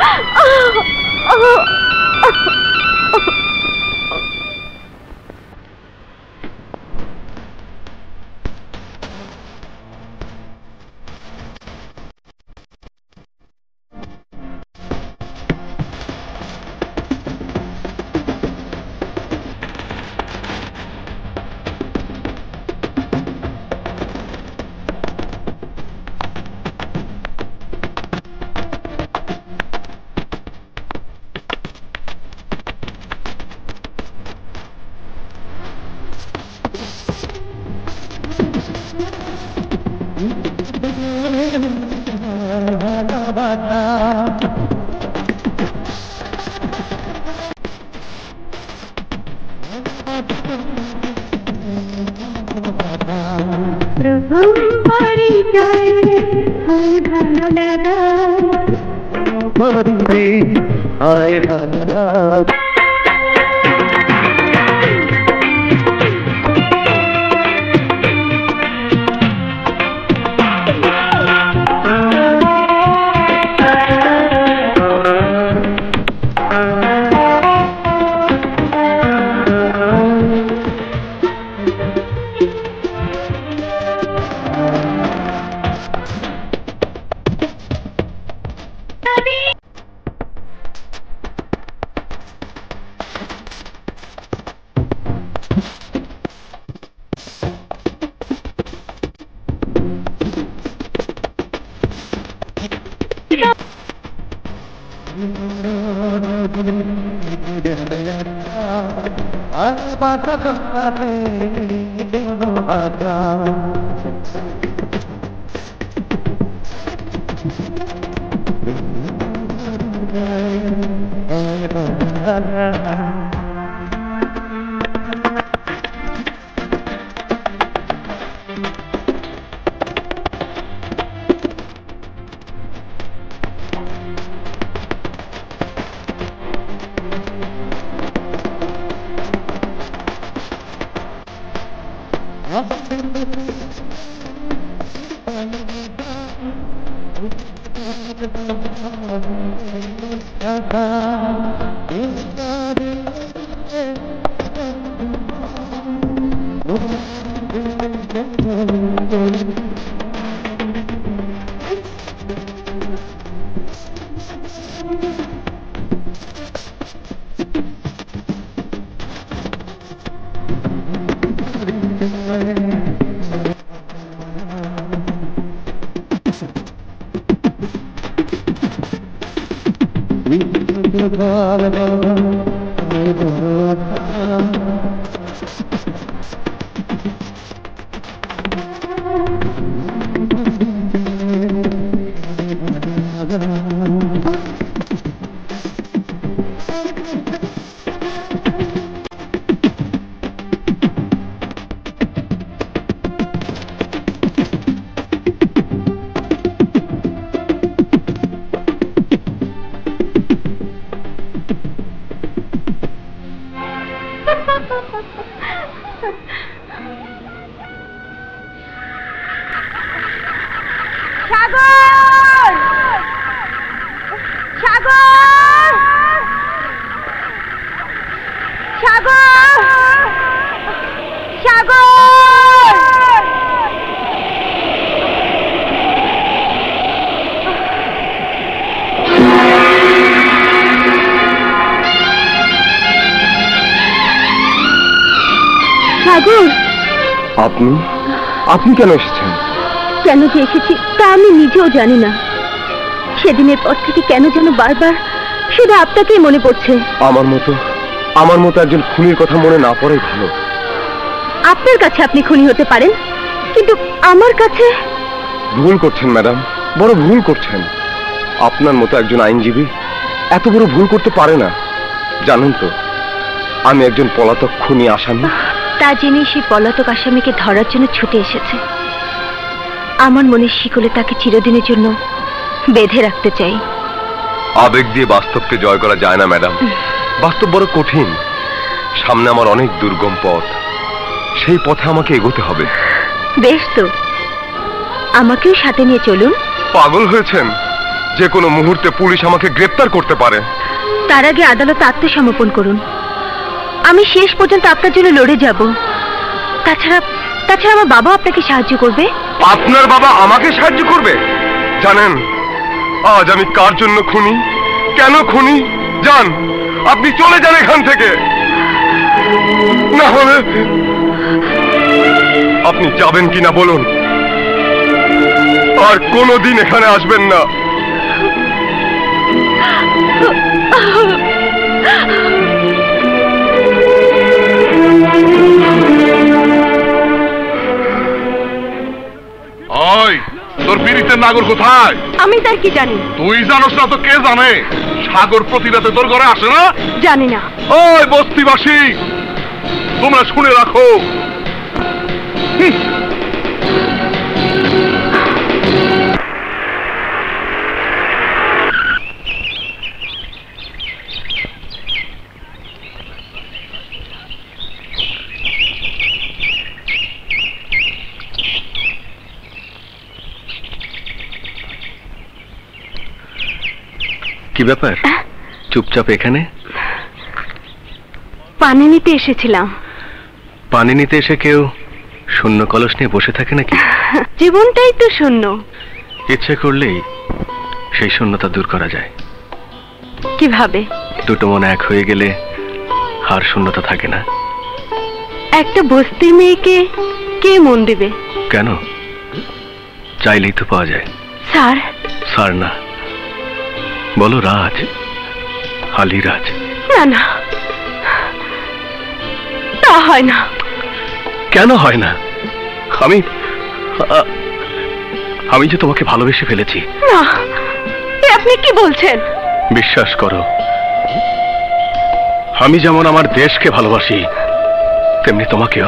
সাগর! সাগর! সাগর! সাগর! সাগর! আপনি আপনি কেন এসেছেন? কেন যে এসেছি তা আমি নিজেও জানি না। সেদিনের পর থেকে কেন যেন বারবার শুধু আপনাকেই মনে পড়ছে। আমার মতো একজন খুনির কথা মনে না পড়াই ভালো। আপনার কাছে আপনি খুনি হতে পারেন, কিন্তু আমার কাছে ভুল করছেন ম্যাডাম, বড় ভুল করছেন। আপনার মতো একজন আইনজীবী এত বড় ভুল করতে পারে না। জানেন তো, আমি একজন পলাতক খুনি আসামি। তা জেনে সেই পলাতক আসামিকে ধরার জন্য ছুটে এসেছে। আমার মনের শিকলে তাকে চিরদিনের জন্য বেঁধে রাখতে চাই। আবেগ দিয়ে বাস্তবকে জয় করা যায় না ম্যাডাম। বাস্তব বড় কঠিন। সামনে আমার অনেক দুর্গম পথ, সেই পথে আমাকে এগোতে হবে। বেশ তো, আমাকেও সাথে নিয়ে চলুন। পাগল হয়েছেন? যে কোনো মুহূর্তে পুলিশ আমাকে গ্রেফতার করতে পারে। তার আগে আদালতে আত্মসমর্পণ করুন। আমি শেষ পর্যন্ত আপনার জন্য লড়ে যাব। তাছাড়া আমার বাবা আপনাকে সাহায্য করবে। আপনার বাবা আমাকে সাহায্য করবে? জানেন আজ আমি কার জন্য খুনি, কেন খুনি? যান, আপনি চলে যান এখান থেকে। না হলে আপনি যাবেন কিনা বলুন, আর কোনোদিন এখানে আসবেন না। ওই তোর পীড়িতের নাগর কোথায়? আমি তার কি জানি? তুই জানোস না তো কে জানে? সাগর প্রতি রাতে তোর ঘরে আসে না? জানি না। ওই বস্তিবাসী, তোমরা শুনে রাখো, কি ব্যাপার চুপচাপ এখানে? পানি নিতে এসেছিলাম। পানি নিতে এসে কেউ শূন্য কলস নিয়ে বসে থাকে নাকি? জীবনটাই তো শূন্য। ইচ্ছে করলেই সেই শূন্যতা দূর করা যায়। কিভাবে? দুটো মন এক হয়ে গেলে আর শূন্যতা থাকে না। একটা বস্তির মেয়েকে কে মন দিবে? কেন? চাইলেই তো পাওয়া যায়। স্যার? স্যার না, বলো রাজ, আলিরাজ। না না, তা হয় না। কেন হয় না? আমি যে তোমাকে ভালোবেসে ফেলেছি। না, আপনি কি বলছেন? বিশ্বাস করো, আমি যেমন আমার দেশকে ভালোবাসি তেমনি তোমাকেও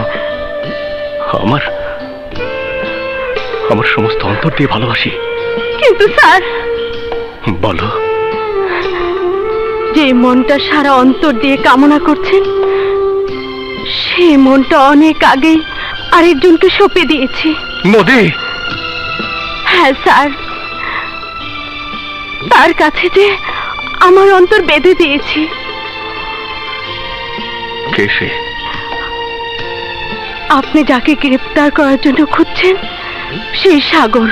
আমার সমস্ত অন্তর দিয়ে ভালোবাসি। কিন্তু স্যার, বলো। যে মনটা সারা অন্তর দিয়ে কামনা করছেন, সেই মনটা অনেক আগে আরেকজনকে সঁপে দিয়েছি। নদী? হ্যাঁ স্যার, তার কাছে যে আমার অন্তর বেঁধে দিয়েছি। কে সে? আপনি যাকে গ্রেপ্তার করার জন্য খুঁজছেন, সেই সাগর।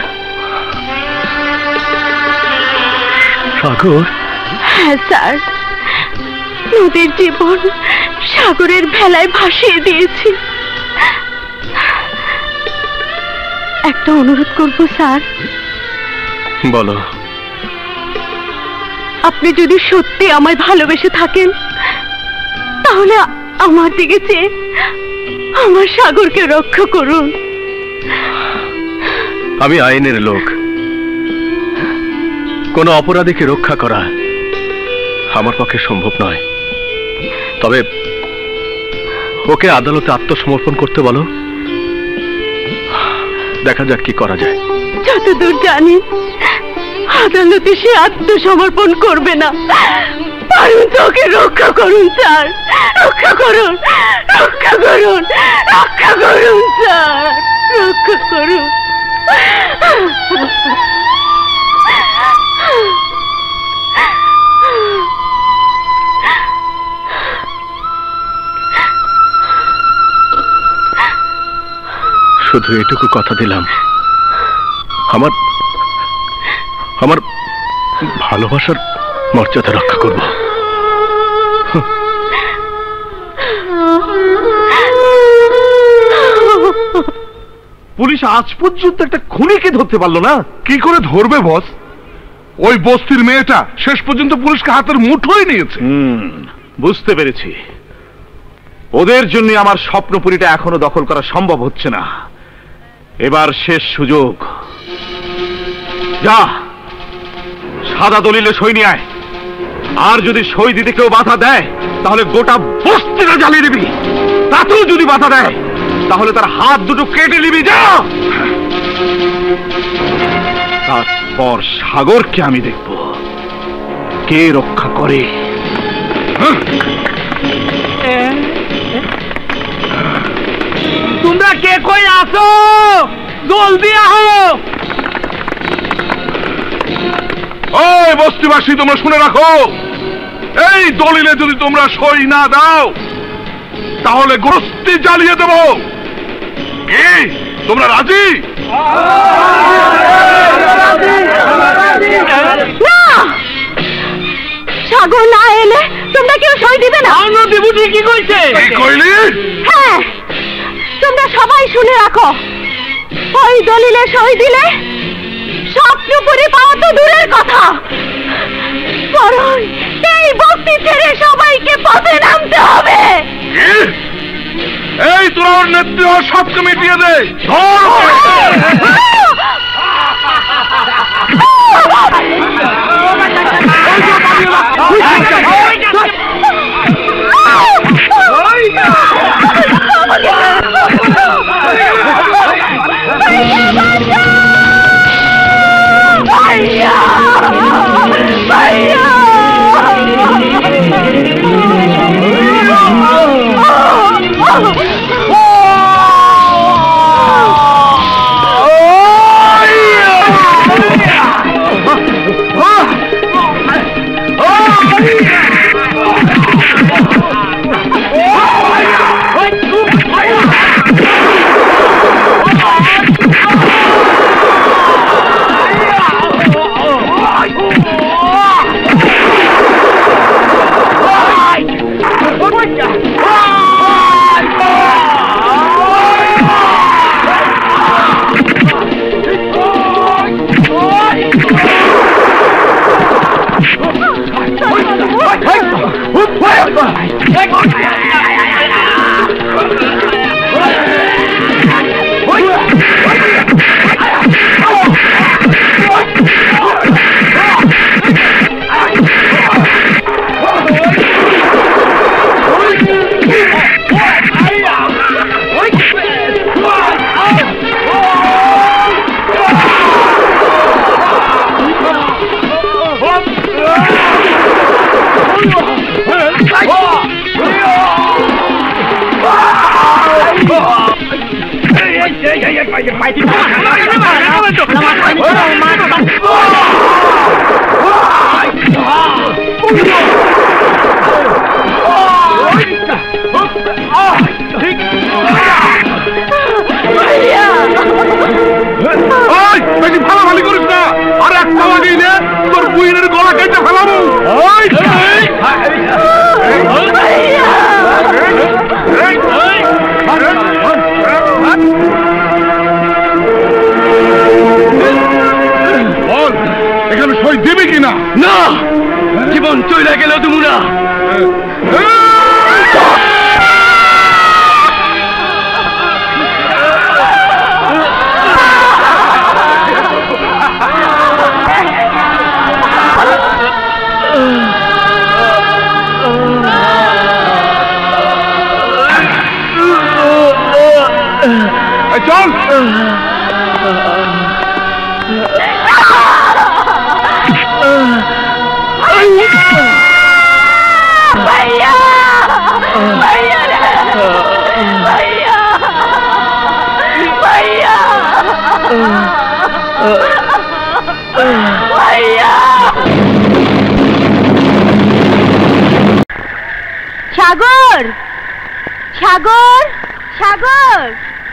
সাগর? হ্যাঁ স্যার, নদীর জীবন সাগরের ভেলায় ভাসিয়ে দিয়েছি। একটা অনুরোধ করব স্যার। বলো। আপনি যদি সত্যি আমায় ভালোবেসে থাকেন, তাহলে আমার দিকে চেয়ে আমার সাগরকে রক্ষা করুন। আমি আইনের লোক, কোন অপরাধীকে রক্ষা করা আমার পক্ষে সম্ভব নয়। তবে ওকে আদালতে আত্মসমর্পণ করতে বলো, দেখা যাক কি করা যায়। যতদূর জানি আদালতে সে আত্মসমর্পণ করবে না। পারুন তো ওকে রক্ষা করুন স্যার, রক্ষা করুন, রক্ষা করুন, রক্ষা করুন স্যার, রক্ষা করুন। শুধু এটুকু কথা দিলাম, আমার আমার ভালোবাসার মর্যাদা রক্ষা করব। পুলিশ আজ পর্যন্ত একটা খুনিকে ধরতে পারলো না। কি করে ধরবে বস? ওই বস্তির মেয়েটা শেষ পর্যন্ত পুলিশকে হাতের মুঠোয় নিয়েছে। বুঝতে পেরেছি, ওদের জন্য আমার স্বপ্নপুরীটা এখনো দখল করা সম্ভব হচ্ছে না। এবার শেষ সুযোগ। যা, সাদা দলিলে সই নিয়ে আয়। আর যদি সই দিতে কেউ বাধা দেয়, তাহলে গোটা বস্তিটা জ্বালিয়ে দিবি। তাতেও যদি বাধা দেয়, তাহলে তার হাত দুটো কেটে নিবি। যা। তারপর সাগরকে আমি দেখব কে রক্ষা করে। তোমরা কে কই আসো? জলদি আহো। ওই বস্তিবাসী, তোমরা শুনে রাখো, এই দলিলে যদি তোমরা সই না দাও, তাহলে বস্তি জ্বালিয়ে দেব। কি তোমরা রাজি? না, সাগর না এলে তোমরা কেউ সই দিবে না। বুঝি কি কইছে? কি কইলি? হ্যাঁ, তোমরা সবাই শুনে রাখো, ওই দলিলে সই দিলে স্বপ্নপুরী পাওয়া তো দূরের কথা, বরং এই বস্তি ছেড়ে সবাইকে পথে নামতে হবে। এই তোরা ওর নেতৃত্ব সবকে মিটিয়ে দে। বেশি ফালাফালি করিস না, আর একটা লাগিয়ে তোর বুইনের গলা কেটে ফেলাবো। বল এখানে সই দিবি কিনা? না, জীবন চলে গেল তুমি না। চল भैया भैया भैया भैया भैया সাগর সাগর সাগর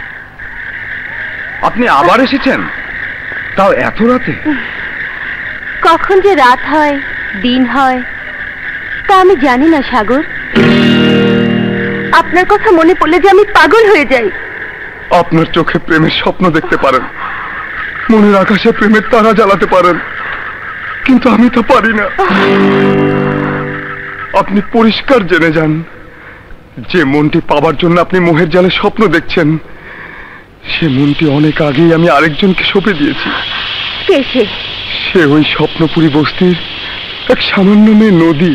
আপনি আবার এসেছেন, তাও এত রাতে? কখন যে রাত হয় দিন হয় তা আমি জানি না সাগর। আপনার কথা মনে পড়লে যে আমি পাগল হয়ে যাই। আপনার চোখে প্রেমের স্বপ্ন দেখতে পারেন, মনের আকাশে প্রেমের তারা জ্বালাতে পারেন, কিন্তু আমি তো পারি না। আপনি পরিষ্কার জেনে যান যে মনটি পাবার জন্য আপনি মোহের জালে স্বপ্ন দেখছেন, সে মনটি অনেক আগেই আমি আরেকজনকে সঁপে দিয়েছি। কে সে? সে ওই স্বপ্নপুরী বস্তির এক সামান্য মেয়ে নদী।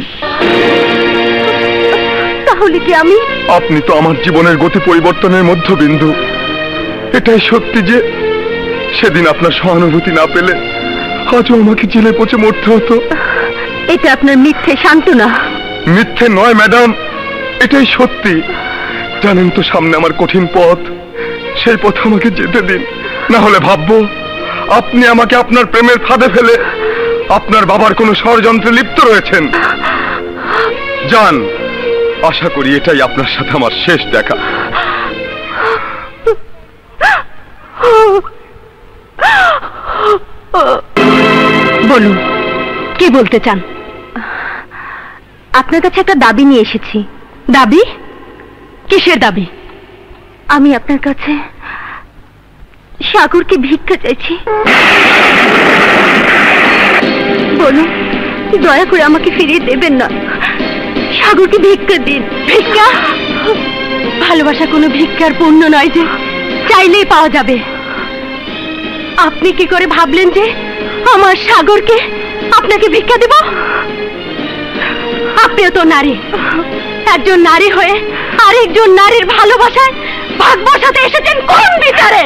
তাহলে কি আমি? আপনি তো আমার জীবনের গতি পরিবর্তনের মধ্যবিন্দু। এটাই সত্যি যে সেদিন আপনার সহানুভূতি না পেলে আজও আমাকে জেলে পচে মরতে হতো। এটা আপনার মিথ্যে সান্ত্বনা। মিথ্যে নয় ম্যাডাম, এটাই সত্যি। জানেন তো সামনে আমার কঠিন পথ, সেই পথ আমাকে যেতে দিন, না হলে ভাববো আপনি আমাকে আপনার প্রেমের ফাঁদে ফেলে আপনার বাবার কোনো ষড়যন্ত্রে লিপ্ত রয়েছেন। যান, আশা করি এটাই আপনার সাথে আমার শেষ দেখা। বলুন, কি বলতে চান? আপনার কাছে একটা দাবি নিয়ে এসেছি। দাবি? কিসের দাবি? আমি আপনার কাছে সাগরকে ভিক্ষা চাইছি। বলুন, দয়া করে আমাকে ফিরিয়ে দেবেন না, সাগরকে ভিক্ষা দিন। ভিক্ষা? ভালোবাসা কোনো ভিক্ষার পূর্ণ নয় যে চাইলেই পাওয়া যাবে। আপনি কি করে ভাবলেন যে আমার সাগরকে আপনাকে ভিক্ষা দেব? আপনিও তো নারী, একজন নারী হয়ে আরেকজন নারীর ভালোবাসায় ভাগ বসাতে এসেছেন কোন বিচারে?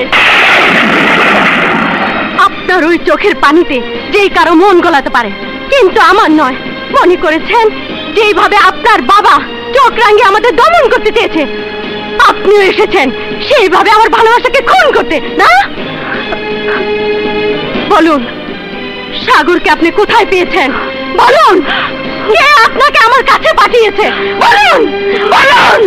আপনার ওই চোখের পানিতে যেই কারো মন গলাতে পারে, কিন্তু আমার নয়। মনে করেছেন যেইভাবে আপনার বাবা চোখ রাঙিয়ে আমাদের দমন করতে চেয়েছে, আপনিও এসেছেন সেইভাবে আমার ভালোবাসাকে খুন করতে, না? বলুন, সাগরকে আপনি কোথায় পেয়েছেন? বলুন, কে আপনাকে আমার কাছে পাঠিয়েছে? বলুন, বলুন।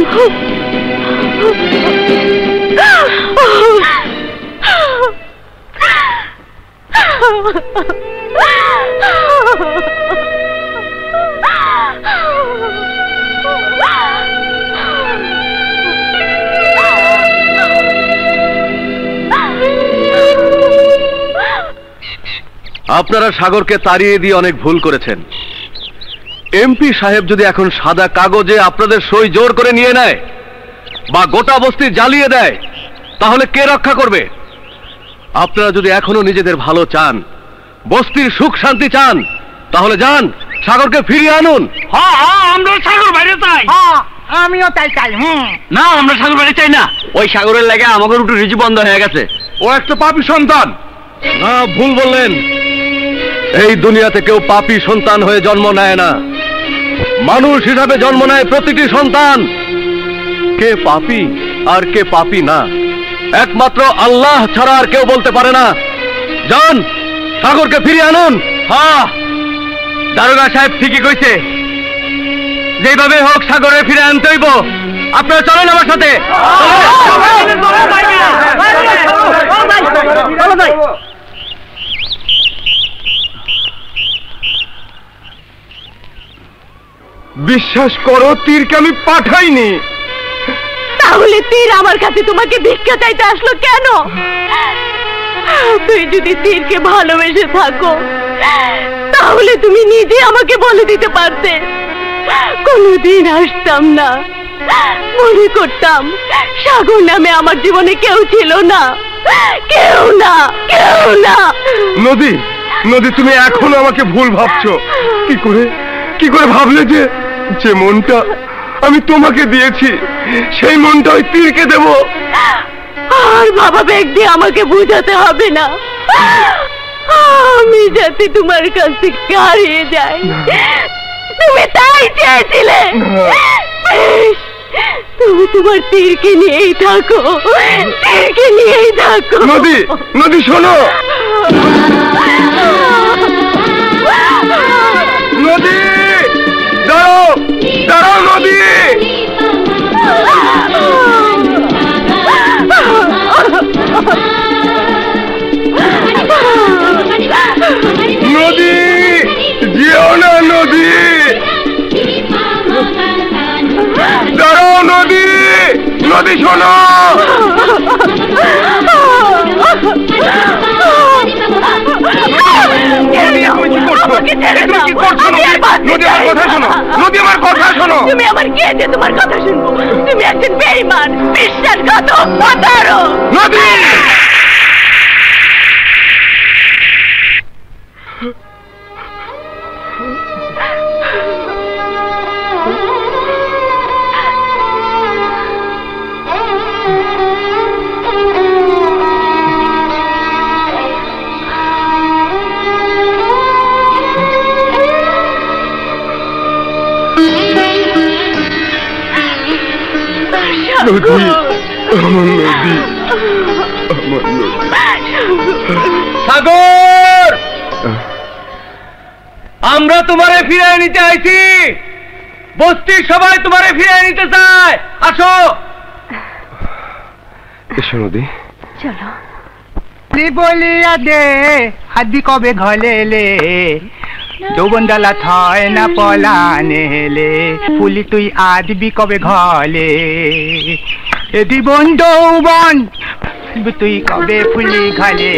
আপনারা সাগরকে তাড়িয়ে দিয়ে অনেক ভুল করেছেন। এমপি সাহেব যদি এখন সাদা কাগজে আপনাদের সই জোর করে নিয়ে নেয় বা গোটা বস্তি জ্বালিয়ে দেয়, তাহলে কে রক্ষা করবে? আপনারা যদি এখনো নিজেদের ভালো চান, বস্তির সুখ শান্তি চান, তাহলে যান সাগরকে ফিরিয়ে আনুন। হ্যাঁ হ্যাঁ, আমরা সাগর বাইরে চাই। আমিও তাই চাই। না, আমরা সাগর বাইরে চাই না। ওই সাগরের লাগে আমাদের একটু রিজি বন্ধ হয়ে গেছে। ও একটা পাপী সন্তান। না, ভুল বললেন। এই দুনিয়াতে কেউ পাপী সন্তান হয়ে জন্ম নেয় না, মানুষ হিসাবে জন্ম নেয় প্রতিটি সন্তান। কে পাপী আর কে পাপী না একমাত্র আল্লাহ ছাড়া আর কেউ বলতে পারে না। যান, সাগরকে ফিরিয়ে আনুন। হ্যাঁ, দারোগা সাহেব ঠিকই কইছে, যেভাবে হোক সাগরে ফিরে আনতে হইব। আপনারা চলেন আমার সাথে। বিশ্বাস করো, তীরকে আমি পাঠাইনি। তাহলে তীর আমার কাছে তোমাকে ভিক্ষা চাইতে আসলো কেন? তুই যদি তীরকে ভালোবেসে থাকো তাহলে তুমি নিজে আমাকে বলে দিতে পারতে। কোনোদিন আসতাম না, মনে করতাম সাগর নামে আমার জীবনে কেউ ছিল না, কেউ না, কেউ না। নদী, নদী, তুমি এখনো আমাকে ভুল ভাবছো। কি করে ভাবলে যে মনটা আমি তোমাকে দিয়েছি সেই মনটা ওই তীরকে দেব? আর বাবা বেগ দিয়ে আমাকে বুঝাতে হবে না, আমি যাতে তোমার কাছ থেকে হারিয়ে যাই তুমি তাই চেয়েছিলে। তুমি তোমার তীরকে নিয়েই থাকো, তীরকে নিয়েই থাকো। নদী, নদী শোনো। নদী, দাঁড়াও, দাঁড়াও নদী। নদী, যেও না নদী, দাঁড়াও নদী, নদী শোনো। তুমি আমার কে যে তোমার কথা শুনবো? তুমি একজন বেঈমান, বিশ্বাসঘাতক, প্রতারক। নদী, নদী, আমার নদী, আমার নদী। সাগর, আমরা তোমারে ফিরিয়ে নিতে আইছি। বস্তির সবাই তোমারে ফিরিয়ে নিতে চায়। আসো। এসো নদী, চলো। বলিয়া দে আদি কবে ঘলেলে যৌবন ডালা থয় না পলানে হেলে ফুলি তুই আদিবি কবে ঘলে এ জীবন যৌবন তুই কবে ফুলি ঘলে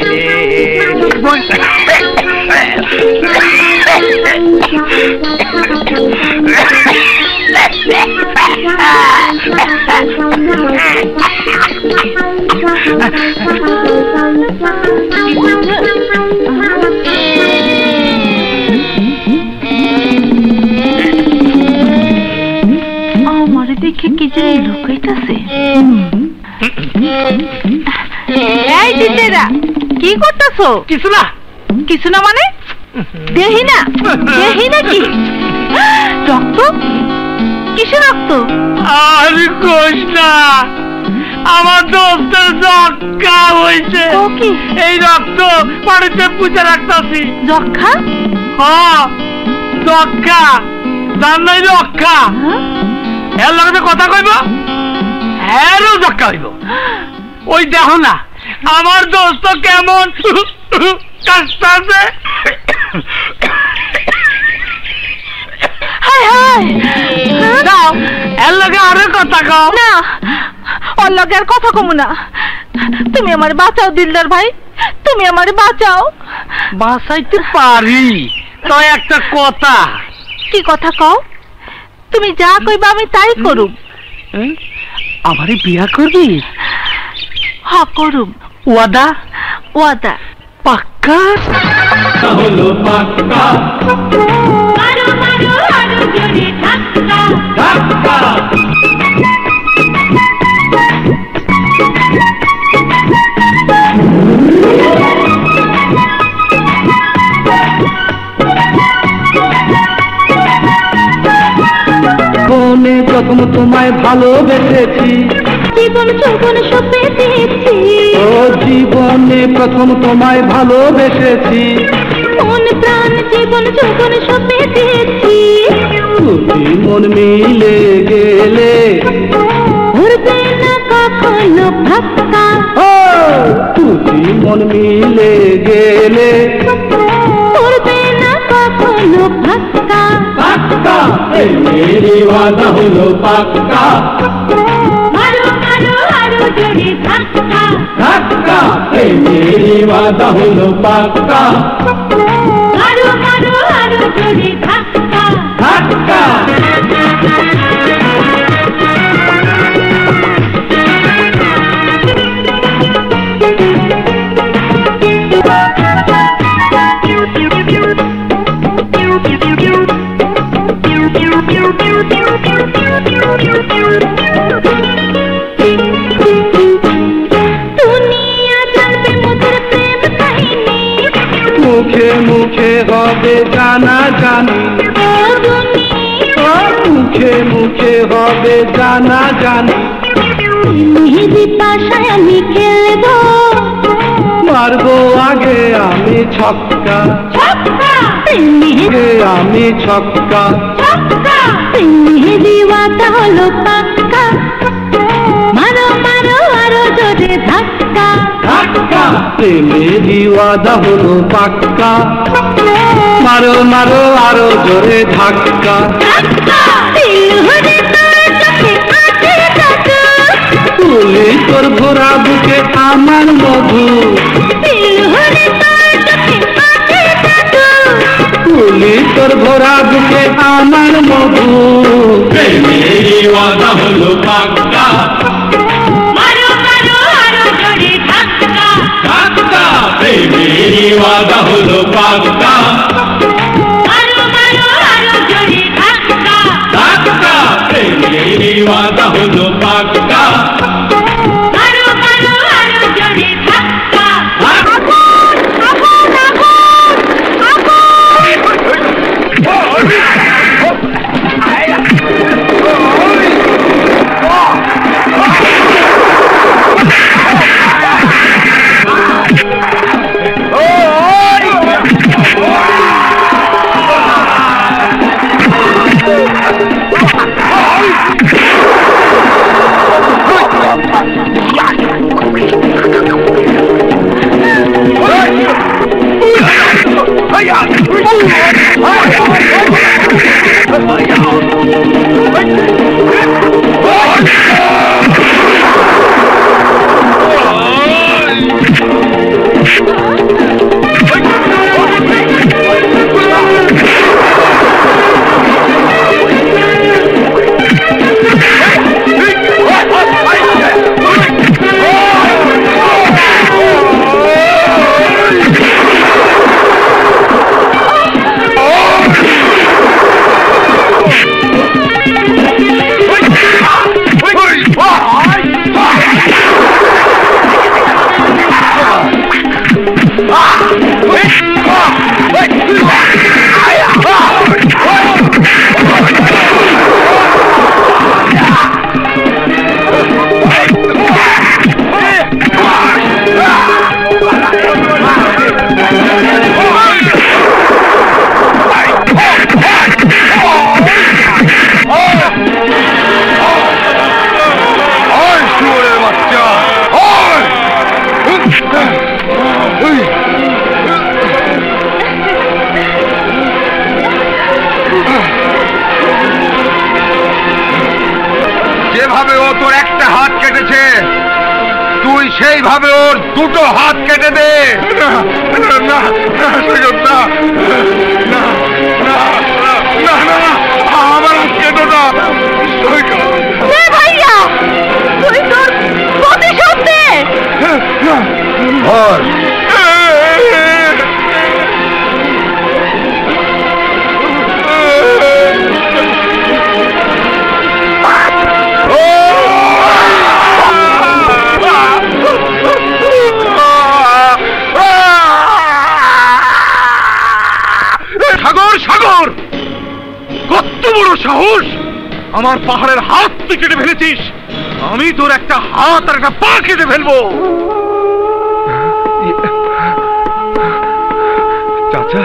আমারে দেখে কি জানি লুকাইতাছে। এই দিতেরা কি করতেছো? কিছু না। কিছু না মানে? দেহি না, দেহি নাকি রক্ত? কিসে রক্ত? আর কোষ না, আমার দোস্তের যক্ষা হয়েছে। এই রক্ত পানিতে পুঁছে রাখতাছি। যক্ষা? হ্যাঁ, যক্ষা। জান নাই রক্ষা? এর লগে কথা কইব, হ্যারও যক্ষা হইব। ওই দেখো না আমার দোস্ত কেমন কাশতাছে। দাও এর লগে আরো কথা কও। না, ওর লগে আর কথা কমু না। তুমি আমার বাঁচাও দিলদার ভাই, তুমি আমার বাঁচাও। বাঁচাইতে পারি তো একটা কথা। কি কথা কও? তুমি যা কইবা আমি তাই করুম। আমারে বিয়া করবি? হ্যাঁ করুম। ওয়াদা? ওয়াদা। পাক্কা? হলো পাক্কা। মারো মারো আরো জোরে ধাক্কা ধাক্কা। মনে প্রথম তোমায় ভালোবেসেছি, জীবন যৌবন সব পেয়েছি। ও জীবনে প্রথম তোমায় ভালোবেসেছি, মন প্রাণ জীবন যৌবন সব পেয়েছি। দুটি মন মিলে গেলে উড়বে না কখনো ফাঁকা। দুটি মন মিলে গেলে উড়বে না কখনো ফাঁকা। পাক্কা মেরি ওয়াদা হলো পাক্কা। মারো মারো আরো জোরে ধাক্কা। ধাক্কা মেরি ওয়াদা হলো পাক্কা। মারো মারো আরো জোরে ধাক্কা। ধাক্কা মুখে মুখে হবে জানা জানি, মুখে মুখে হবে জানা জানি। মেহেদি পাশায় আমি খেলবো, মারবো আগে আমি ছক্কা। আমি ছক্কা। মেহেদি ওয়াদা হলো পাক্কা। মারো মারো আরো জোরে ধাক্কা। ধাক্কা মেরি ওয়াদা হলো পাক্কা। মারো মারো আরো জোরে ধাক্কা। তুলি তোর ভরা বুকে আমার মধু, তুলি তোর ভরা বুকে আমার মধু। মেরি ওয়াদা হলো পাক্কা। মারো মারো আরো জোরে ধাক্কা। ধাক্কা মেরি ওয়াদা হলো পাক্কা। মারো মারো আরো জোরে ধাক্কা। ধাক্কা মেরি ওয়াদা হলো পাক্কা। মারো মারো আরো জোরে ধাক্কা। যেভাবে ও তোর একটা হাত কেটেছে, তুই সেইভাবে ওর দুটো হাত কেটে দে। আমার হাত কেটো না। ভাইয়া তুই তোর প্রতিশোধ দে। সাগর সাগর, কত বড় সাহস! আমার পাহাড়ের হাত তুই কেটে ফেলেছিস। আমি তোর একটা হাত আর একটা পা কেটে ফেলবো। চাচা,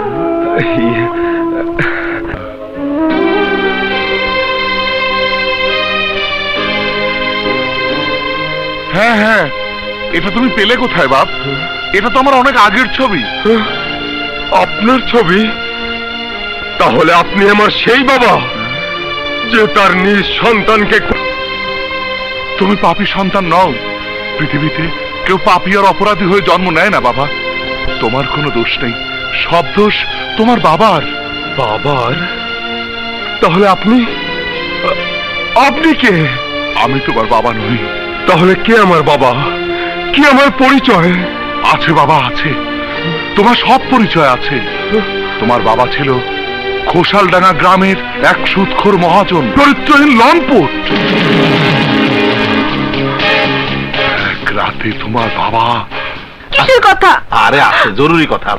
হ্যাঁ হ্যাঁ, এটা তুমি পেলে কোথায় বাপ? এটা তো আমার অনেক আগের ছবি। আপনার ছবি? তাহলে আপনি আমার সেই বাবা যে তার নিজ সন্তানকে। তুমি পাপী সন্তান নও। পৃথিবীতে কেউ পাপী আর অপরাধী হয়ে জন্ম নেয় না বাবা। তোমার কোনো দোষ নেই, সব দোষ তোমার বাবার। বাবার? তাহলে আপনি আপনি কে? আমি তোমার বাবা নই। তাহলে কে আমার বাবা? কি আমার পরিচয়? আছে বাবা, আছে। তোমার সব পরিচয় আছে। তোমার বাবা ছিল খোসালডাঙ্গা গ্রামের এক সুদখোর মহাজন, চরিত্রহীন লম্পট। এক রাতে তোমার বাবা। কিসের কথা? আরে আছে, জরুরি কথা।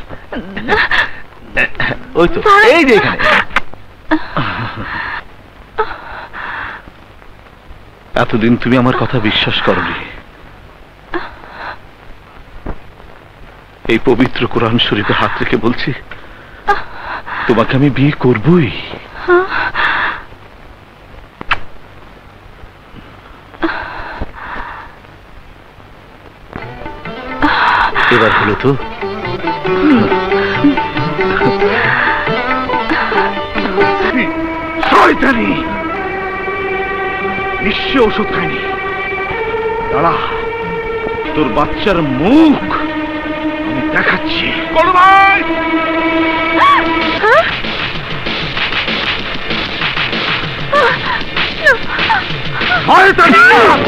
ওই তো, এই যে এখানে। এতদিন তুমি আমার কথা বিশ্বাস করনি। এই পবিত্র কোরআন শরীফে হাত রেখে বলছি, তোমাকে আমি বিয়ে করবই। এবার হলো তো? শয়তানি! নিশ্চয় ওষুধ খায়নি। দাঁড়া, তোর বাচ্চার মুখ আমি দেখাচ্ছি। বড় ভাই! শয়তানি!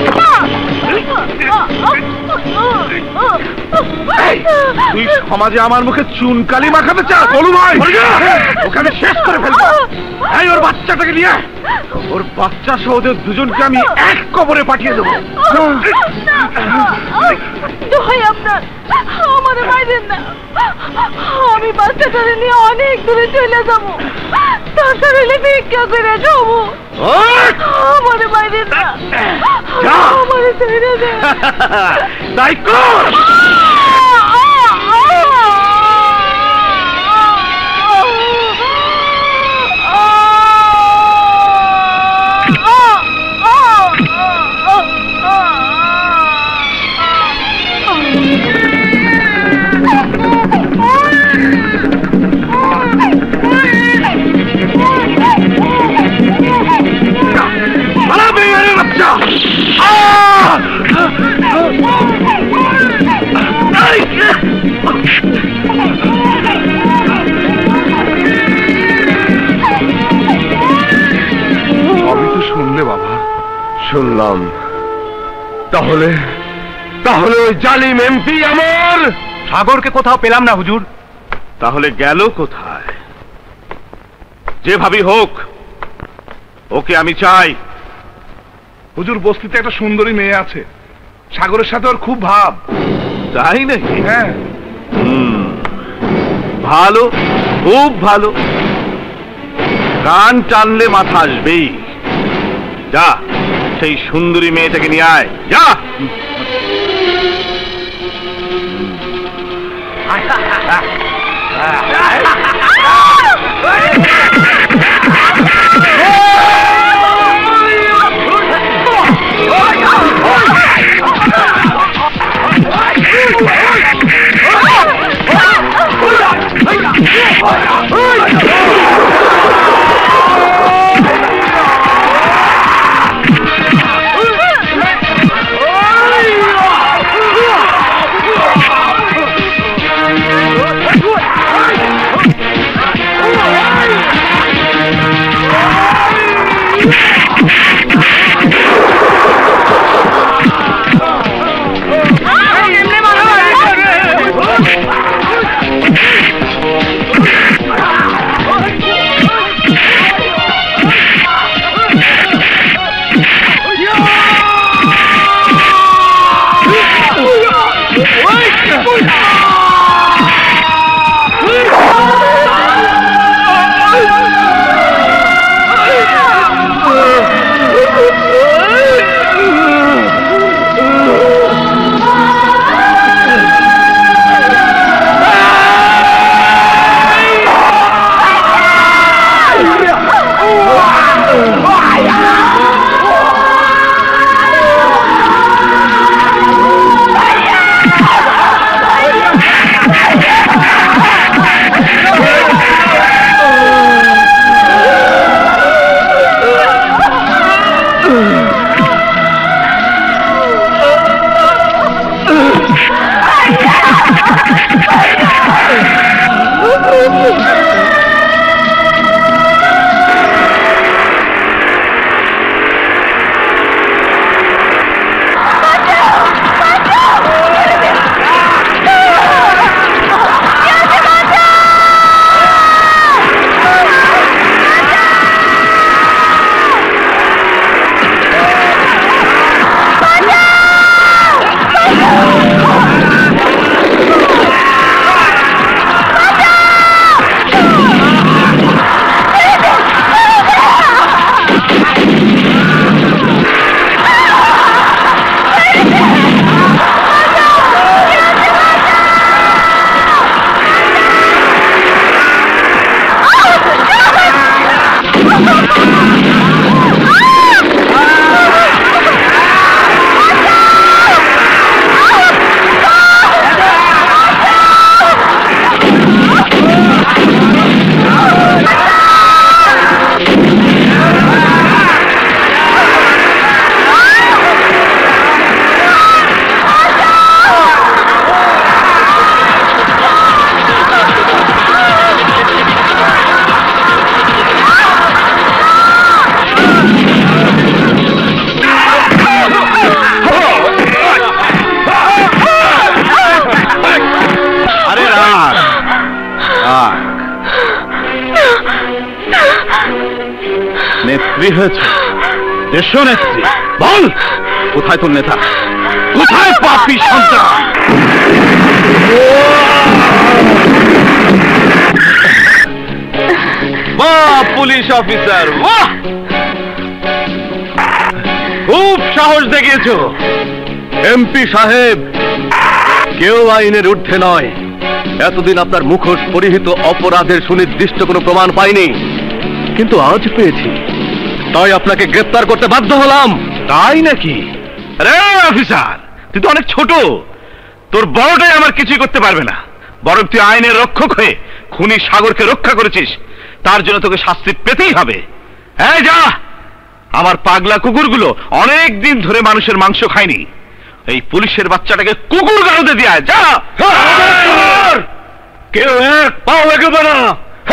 তুই সমাজে আমার মুখে চুনকালি মাখাতে চাস? বলু ভাই, ওখানে শেষ করে ফেলবো। এই ওর বাচ্চাটাকে নিয়ে, ওর বাচ্চা সহ ওদের দুজনকে আমি এক কবরে পাঠিয়ে দেবো। আপনার আমাদের বাইরেন না, আমি বাচ্চাটারে নিয়ে অনেক দূরে চলে যাবো। দরকার হলে ভিক্ষা করে যাবো। আমাদের বাইরেন না, আমাদের ছেড়ে দে। তাই কর। শুনলে বাবা? শুনলাম। তাহলে তাহলে ওই জালিম এমপি আমার সাগরকে কোথাও পেলাম না হুজুর। তাহলে গেল কোথায়? যেভাবেই হোক ওকে আমি চাই। হুজুর, বস্তিতে একটা সুন্দরী মেয়ে আছে, সাগরের সাথে ওর খুব ভাব। তাই নাকি? হ্যাঁ। ভালো, খুব ভালো। কান টানলে মাথা আসবেই। যা, সেই সুন্দরী মেয়েটাকে নিয়ে আয়। যা। বিজয়ী হয়েছে দেশ নেত্রী। বল কোথায় তোর নেতা, কোথায় পাপী সন্তান? বাহ পুলিশ অফিসার, বাহ, খুব সাহস দেখিয়েছো। এমপি সাহেব, কেউ আইনের ঊর্ধ্বে নয়। এতদিন আপনার মুখোশ পরিহিত অপরাধের সুনির্দিষ্ট কোনো প্রমাণ পাইনি, কিন্তু আজ পেয়েছি, তাই আপনাকে গ্রেপ্তার করতে বাধ্য হলাম। তাই নাকি? আরে অফিসার, তুই তো অনেক ছোট, তোর বড়টাই আমার কিছুই করতে পারবে না। বরং তুই আইনের রক্ষক হয়ে খুনি সাগরকে রক্ষা করেছিস, তার জন্য তোকে শাস্তি পেতেই হবে। হ্যাঁ যা, আমার পাগলা কুকুরগুলো অনেক দিন ধরে মানুষের মাংস খায়নি, এই পুলিশের বাচ্চাটাকে কুকুর গাড়োতে দিয়ে আয়, যা। কেউ এক পাও এগোবে না।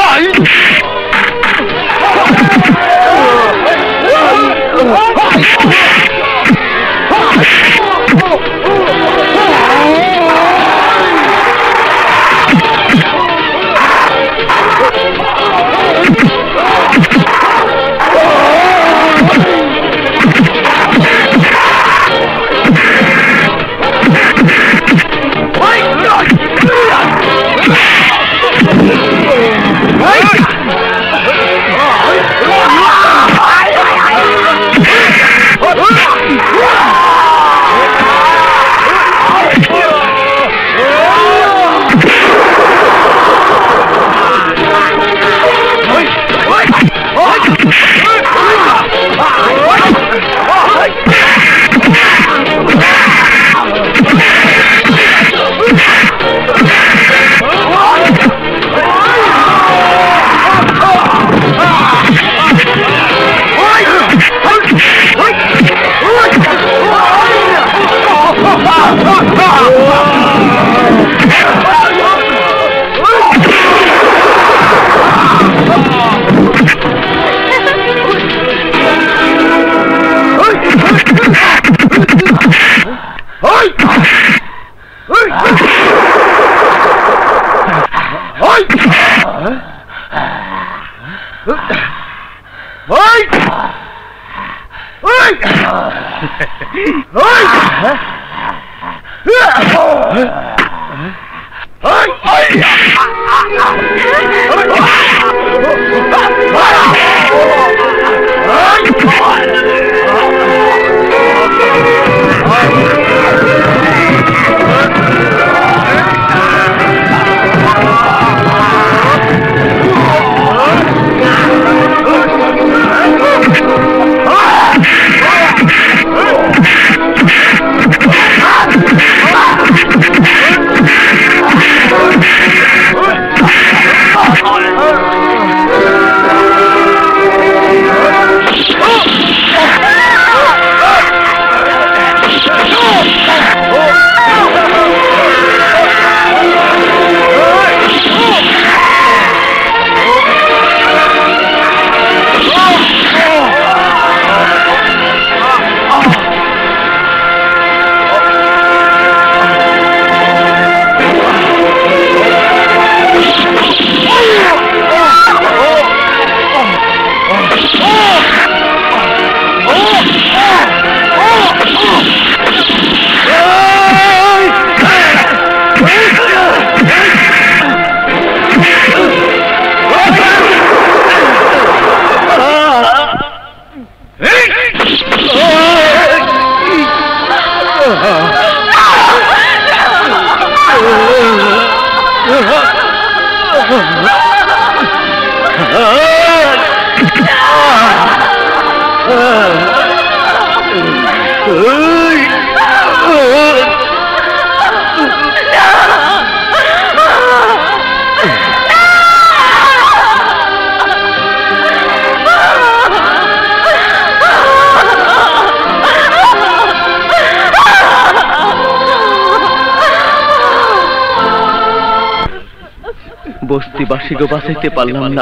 বস্তিবাসীকে বাঁচাইতে পারলাম না,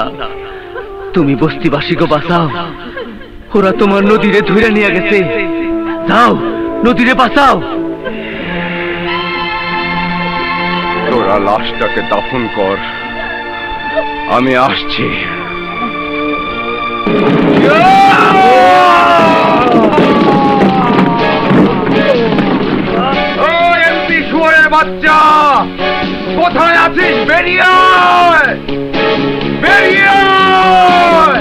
তুমি বস্তিবাসীকে বাঁচাও। ওরা তোমার নদীরে ধরে নিয়ে গেছে, যাও নদীরে বাঁচাও। তোরা লাশটাকে দাফন কর, আমি আসছি। এমপি শুয়োরের বাচ্চা, কোথায় আছিস? বেরিয়ে আয়! বেরিয়ে আয়!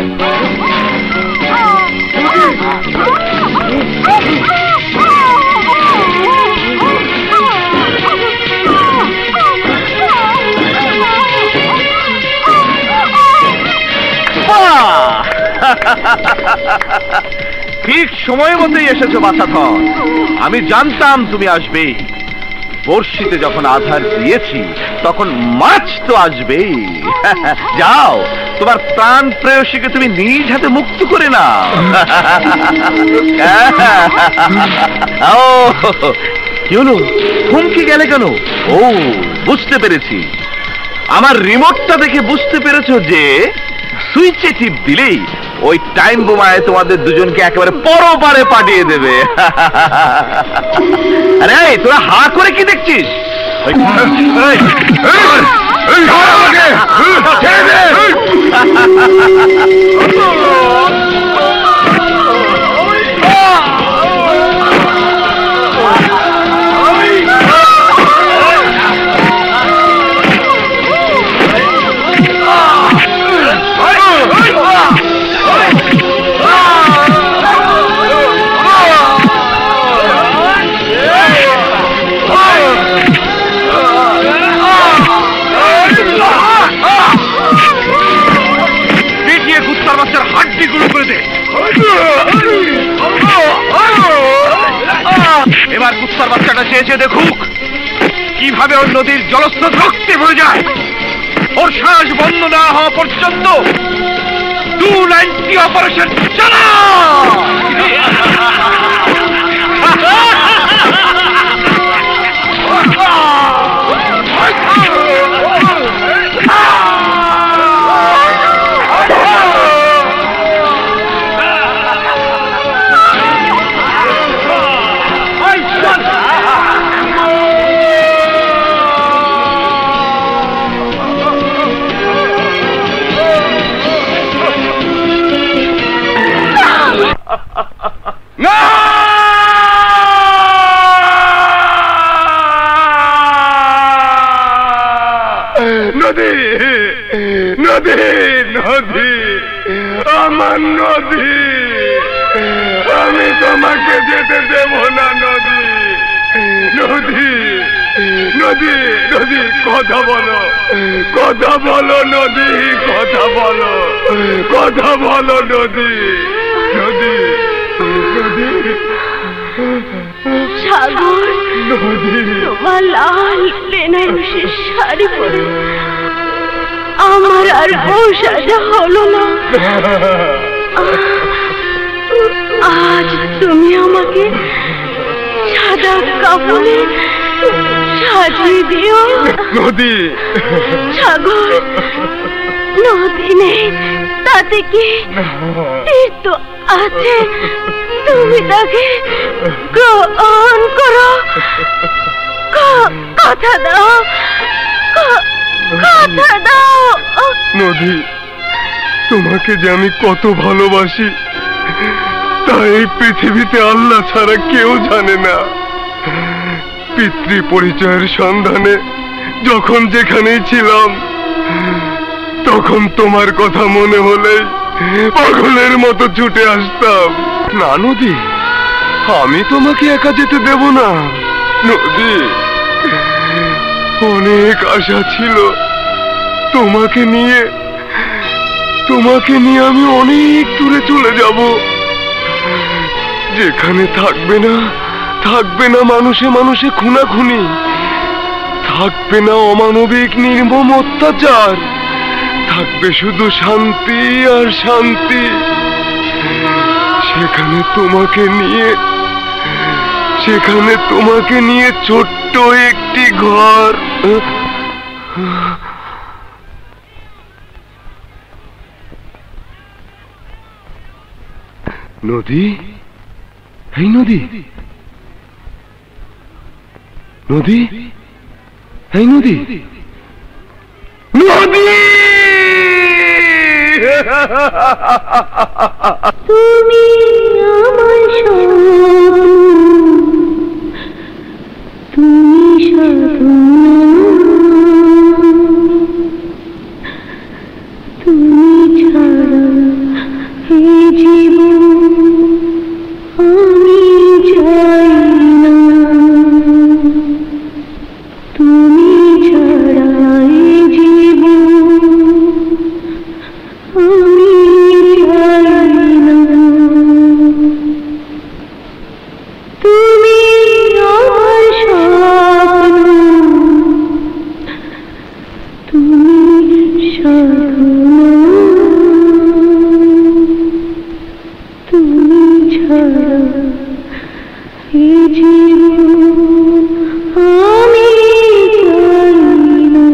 ঠিক সময় মতোই এসেছো বাছাধন। আমি জানতাম তুমি আসবে। বর্ষিতে যখন আধার দিয়েছি তখন মাছ তো আসবেই। যাও, তোমার প্রাণ প্রেয়সীকে তুমি নিজ হাতে মুক্ত করে নাও। ও কি হলো, থমকে গেলে কেন? ও বুঝতে পেরেছি, আমার রিমোটটা দেখে বুঝতে পেরেছো যে সুইচে টিপ দিলেই ওই টাইম বোমায় তোমাদের দুজনকে একেবারে পরপারে পাঠিয়ে দেবে। আরে তোরা হা করে কি দেখছিস? এবার কুত্তার বাচ্চাটা চেয়েছে দেখুক কিভাবে ওই নদীর জলস্রোত রক্তে ভরে যায়। ওর শ্বাস বন্ধ না হওয়া পর্যন্ত 290 অপারেশন চালা। নদী নদী নদী, আমার নদী, আমি তোমাকে যেতে দেব না নদী। নদী নদী নদী, কথা বলো, কথা বলো নদী, কথা বলো, কথা বলো নদী, নদী নদী। সাগর, তোমার লাল বেনারসের শাড়ি পরে আমার আর বউ সাজা হলো না। আজ তুমি আমাকে সাদা কাপড়ে সাজিয়ে দিও। নদী, সাগর, নদী নেই তাতে কি, তীর্থ আছে, তুমি তাকে গ্রহণ করো। কথা দাও, কথা দাও। নদী, তোমাকে যে আমি কত ভালোবাসি তা এই পৃথিবীতে আল্লাহ ছাড়া কেউ জানে না। পিতৃ পরিচয়ের সন্ধানে যখন যেখানেই ছিলাম তখন তোমার কথা মনে হলেই পাগলের মতো ছুটে আসতাম। না নদী, আমি তোমাকে একা যেতে দেব না। নদী, অনেক আশা ছিল তোমাকে নিয়ে আমি অনেক দূরে চলে যাব, যেখানে থাকবে না মানুষে মানুষে খুনাখুনি, থাকবে না অমানবিক নির্মম অত্যাচার, থাকবে শুধু শান্তি আর শান্তি। সেখানে তোমাকে নিয়ে ছোট্ট একটি ঘর। নদী, এই নদী, নদী, এই নদী, নদী, তুমি আমার তুমি তুমি ছাড়া এই জীবন আমি চাই না তুমি ছাড়া এই জীবন আমি চাই না তুমি আমার স্বপ্ন তুমি সাধনা তুমি ছাড়া এই জীবন আমি চাই না।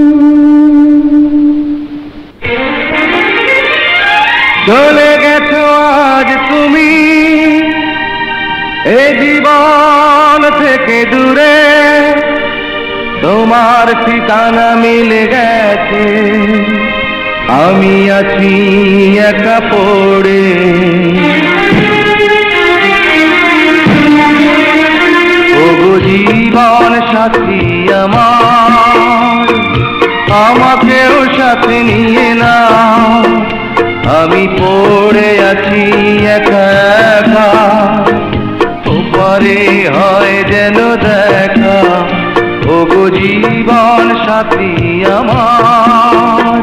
চলে গেছো আজ তুমি এ জীবন থেকে দূরে, তোমার ঠিকানা মিলে গেছে, আমি আছি একা পড়ে। ওগো জীবন সাথী আমার, আমাকেও সাথে নিয়ে নাও, আমি পড়ে আছি একা একা, ওপারে হয় যেন দেখা। ওগো জীবন সাথী আমার,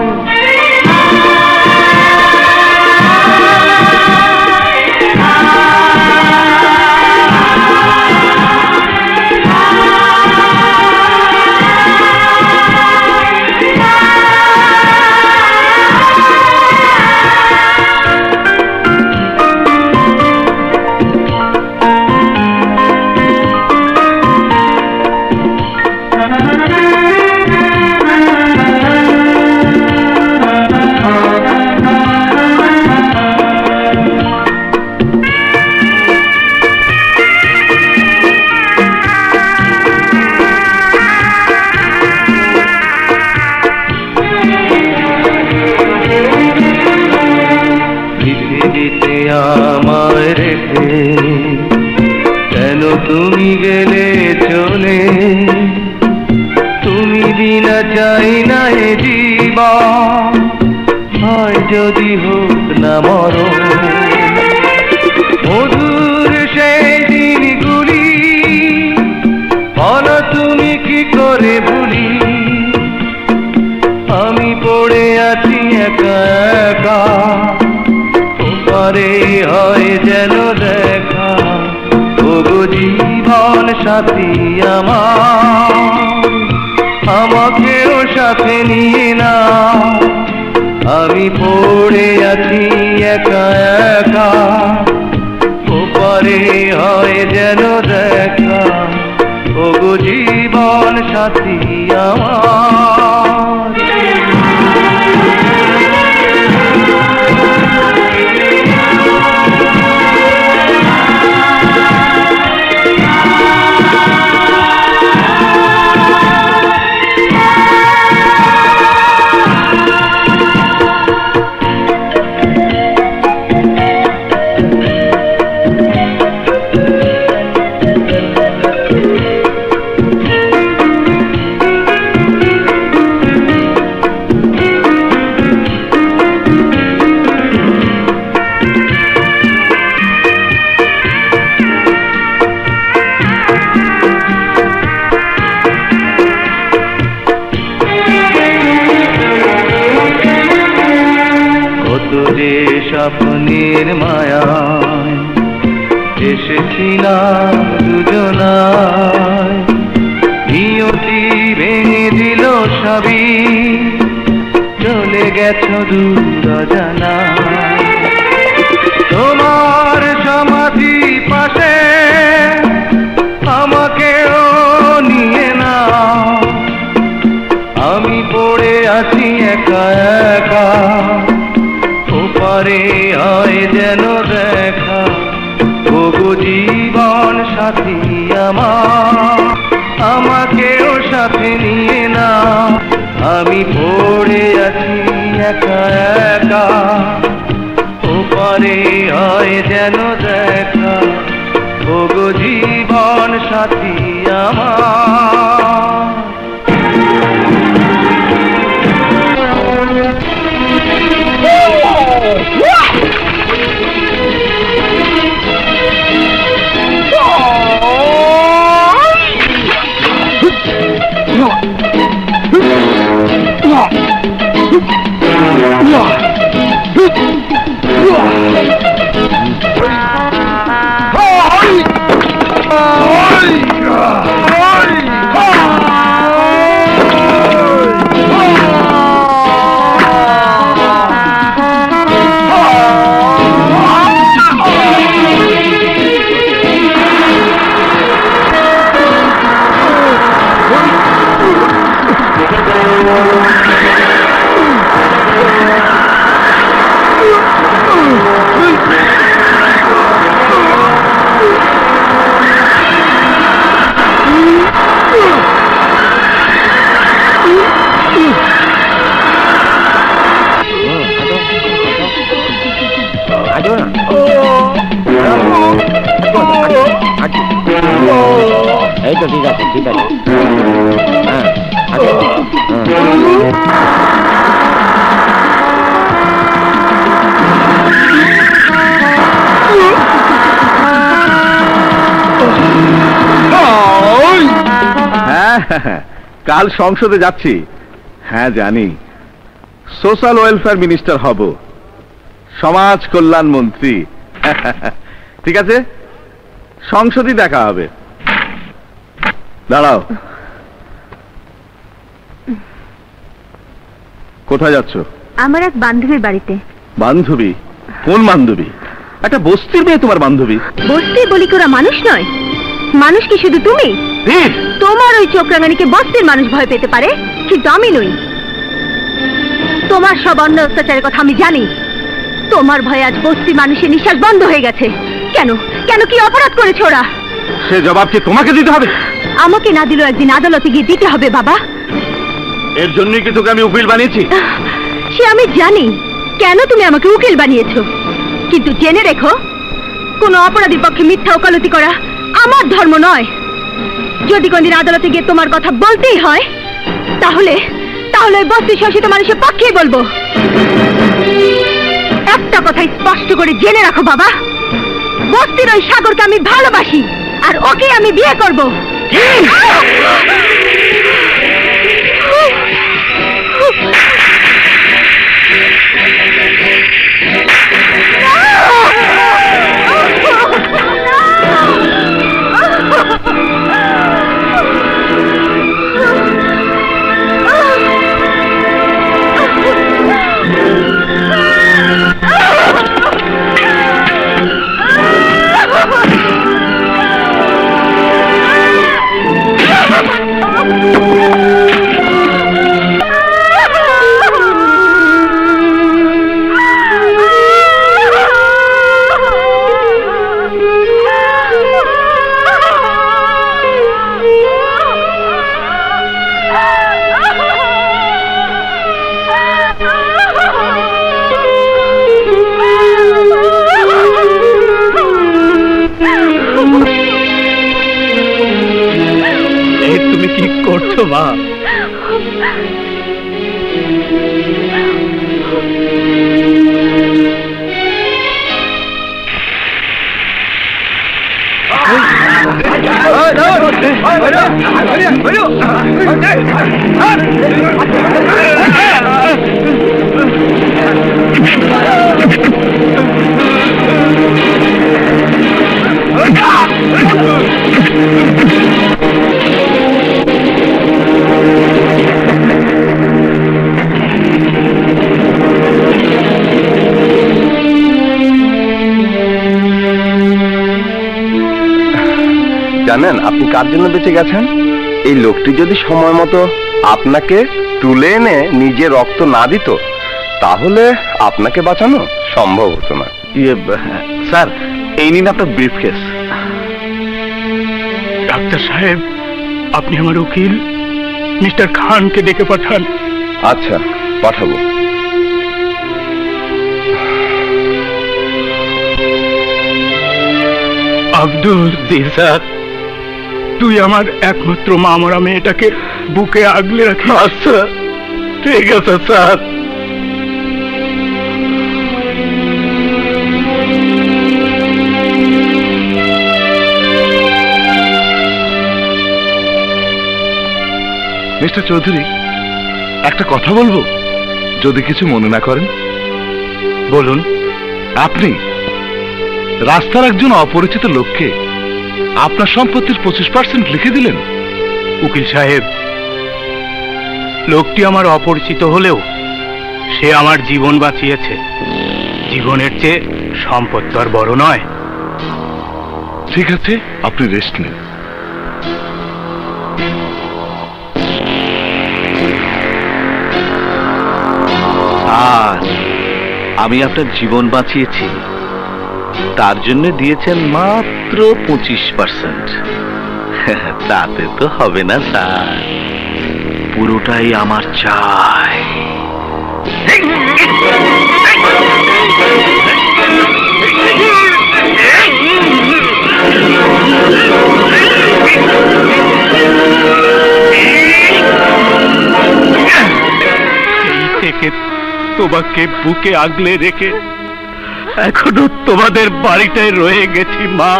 আমায় রেখে কেন তুমি গেলে চলে, তুমি বিনা চাই না এ জীবন, হয় যদি হোক না মরণ। মধুর সেই দিনগুলি বলো তুমি কি করে ভুলি, আমি পড়ে আছি একা একা, পরে হয় যেন দেখা। ওগো জীবন সাথী আমার, আমাকেও সাথে নিয়ে নাও, আমি পড়ে আছি একা একা, ওপারে হয় যেন দেখা। ওগো জীবন সাথী আমার, যে স্বপ্নের মায়ায় এসেছিলাম দুজনায়, নিয়তি ভেঙে দিল সবই, চলে গেছো দূর অজানায়। তোমার সমাধি পাশে আমাকেও নিয়ে নাও, আমি পড়ে আছি একা একা, ওপারে হয় যেন দেখা। ওগো জীবন সাথী আমার, আমাকেও সাথে নিয়ে নাও, আমি পড়ে আছি একা একা, ওপারে হয় যেন দেখা, ওগো জীবন সাথী আমার। এই তো ঠিক আছে, ঠিক আছে। কাল সংসদে যাচ্ছি। হ্যাঁ জানি, সোশ্যাল ওয়েলফেয়ার মিনিস্টার হব, সমাজ কল্যাণ মন্ত্রী। ঠিক আছে, সংসদই দেখা হবে। দাঁড়াও, কোথায় যাচ্ছ? আমার এক বান্ধবীর বাড়িতে। বান্ধবী? কোন বান্ধবী? একটা বস্তির মেয়ে তোমার বান্ধবী? বস্তি বলি কি ওরা মানুষ নয়? মানুষ কি শুধু তুমি? তোমার ওই চোখ রাঙানিকে বস্তির মানুষ ভয় পেতে পারে, কিন্তু আমি নই। তোমার সব অন্য অত্যাচারের কথা আমি জানি। তোমার ভয়ে আজ বস্তি মানুষের নিঃশ্বাস বন্ধ হয়ে গেছে। কেন কেন কি অপরাধ করেছে ওরা? সে জবাব কি তোমাকে দিতে হবে? আমাকে না দিলেও একদিন আদালতে গিয়ে দিতে হবে বাবা। এর জন্যই কি তোকে আমি উকিল বানিয়েছি? সে আমি জানি কেন তুমি আমাকে উকিল বানিয়েছো, কিন্তু জেনে রেখো, কোন অপরাধীর পক্ষে মিথ্যা ওকালতি করা আমার ধর্ম নয়। যদি কোনদিন আদালতে গিয়ে তোমার কথা বলতেই হয়, তাহলে তাহলে ওই বস্তি শাসিত মানুষের পক্ষেই বলবো। একটা কথাই স্পষ্ট করে জেনে রাখো বাবা, বস্তির ওই সাগরকে আমি ভালোবাসি, আর ওকে আমি বিয়ে করব। তুমি কি করছো মা? জানেন আপনি কার জন্য বেঁচে গেছেন? এই লোকটি যদি সময় মতো আপনাকে তুলে এনে নিজে রক্ত না দিত, তাহলে আপনাকে বাঁচানো সম্ভব হতো না। স্যার, এই নিন আপনার ব্রিফকেস। ডাক্তার সাহেব, আপনি আমার উকিল মিস্টার খানকে ডেকে পাঠান। আচ্ছা, পাঠাবো। আব্দুল। জি স্যার। তুই আমার একমাত্র মা মরা মেয়েটাকে বুকে আগলে রাখি। আচ্ছা ঠিক আছে স্যার। মিস্টার চৌধুরী, একটা কথা বলবো, যদি কিছু মনে না করেন। বলুন। আপনি রাস্তার একজন অপরিচিত লোককে আপনার সম্পত্তির 25% লিখে দিলেন। উকিল সাহেব, লোকটি আমার অপরিচিত হলেও সে আমার জীবন বাঁচিয়েছে। জীবনের চেয়ে সম্পদ তো আর বড় নয়। ঠিক আছে, আপনি রেস্ট নিন। আর আমি আপনার জীবন বাঁচিয়েছি, তার জন্য দিয়েছেন মাত্র 25%। তাতে তো হবে না স্যার, পুরোটাই আমার চাই। থেকে তোমাকে বুকে আগলে রেখে এখনো তোমাদের বাড়িটায় রয়ে গেছি মা।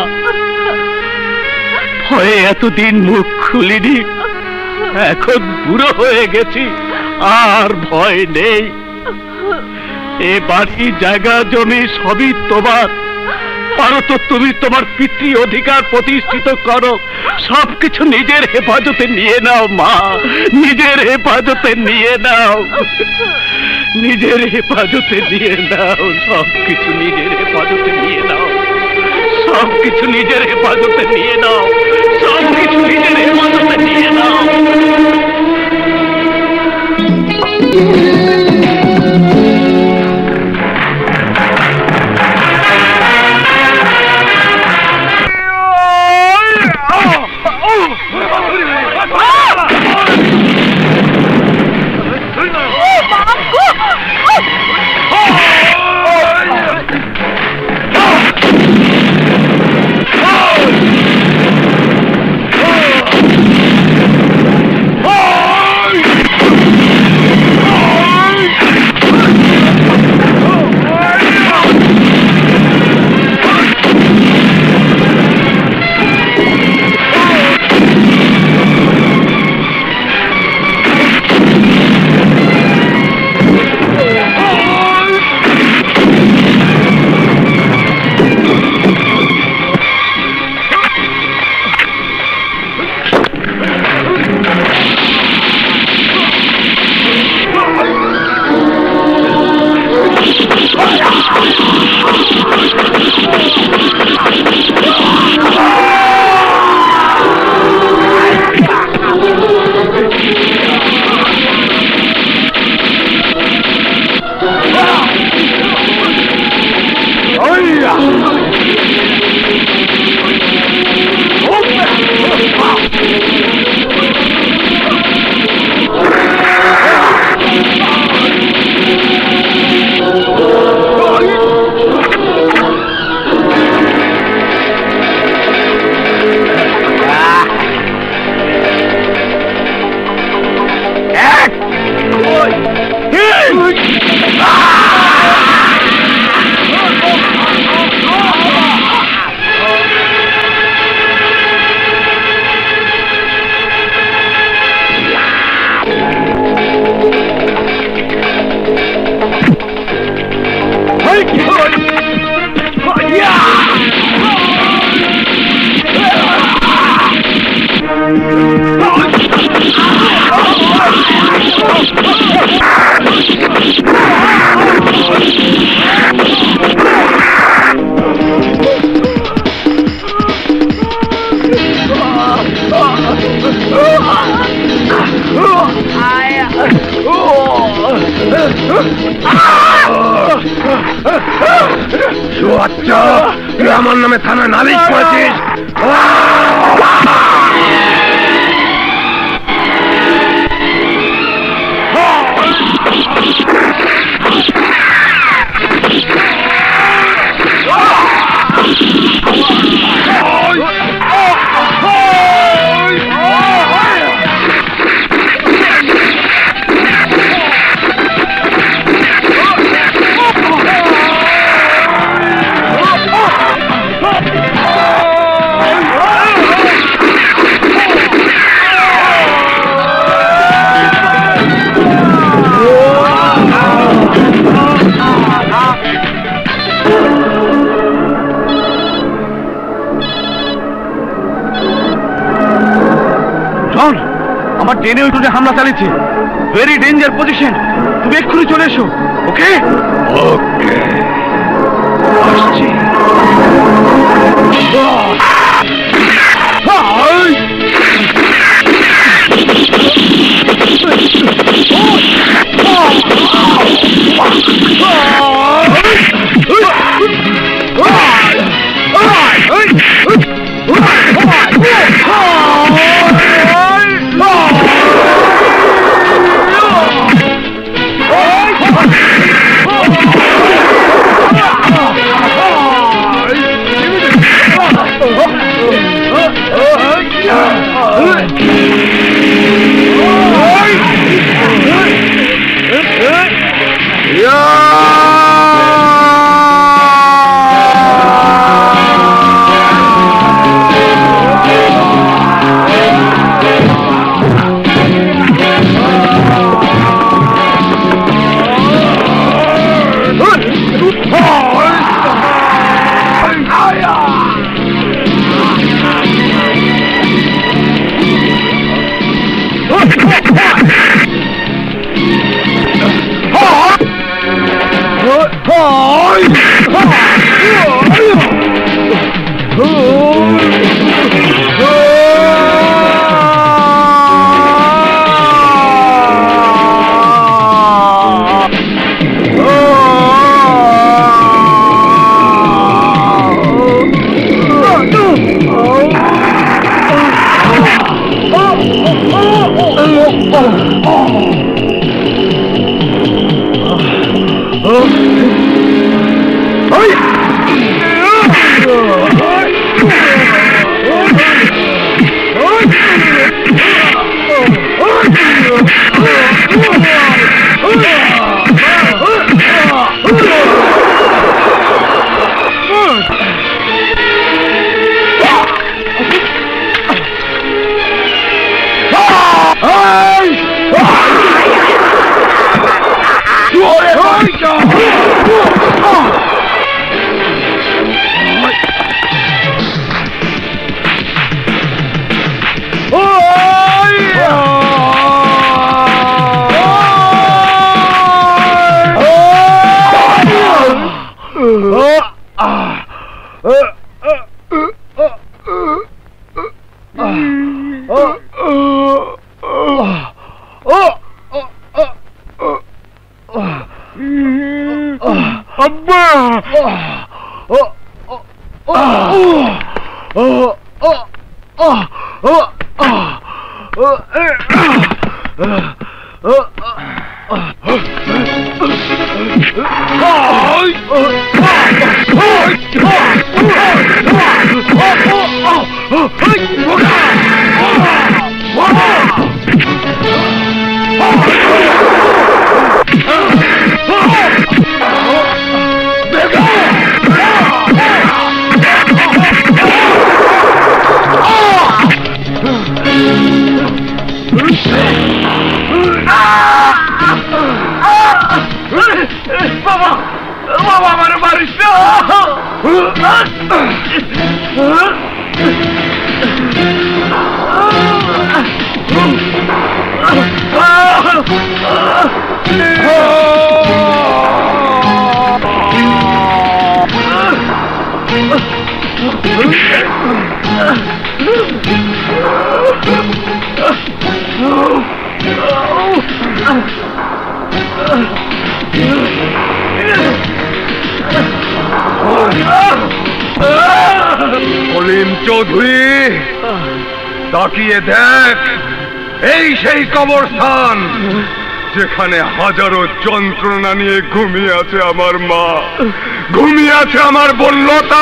ভয়ে এতদিন মুখ খুলিনি, এখন বুড়ো হয়ে গেছি, আর ভয় নেই। এ বাড়ি জায়গা জমি সবই তোমার। পারো তো তুমি তোমার পিতৃ অধিকার প্রতিষ্ঠিত করো, সবকিছু নিজের হেফাজতে নিয়ে নাও মা, নিজের হেফাজতে নিয়ে নাও, নিজের হেফাজতে নিয়ে নাও, সবকিছু নিজের হেফাজতে নিয়ে নাও, সবকিছু নিজের হেফাজতে নিয়ে নাও, সবকিছু নিজের হেফাজতে নিয়ে নাও। তুই আমার নামে থানায় নালিশ করেছিস। আমার ট্রেনে উঠে হামলা চালিয়েছে। ভেরি ডেঞ্জার পজিশন, তুমি এক্ষুনি চলে এসো। ওকে ওকে আসছি। কলিম চৌধুরী, তাকিয়ে দেখ, এই সেই কবরস্থান যেখানে হাজারো যন্ত্রণা নিয়ে ঘুমিয়ে আছে আমার মা, ঘুমিয়ে আছে আমার বোন লতা।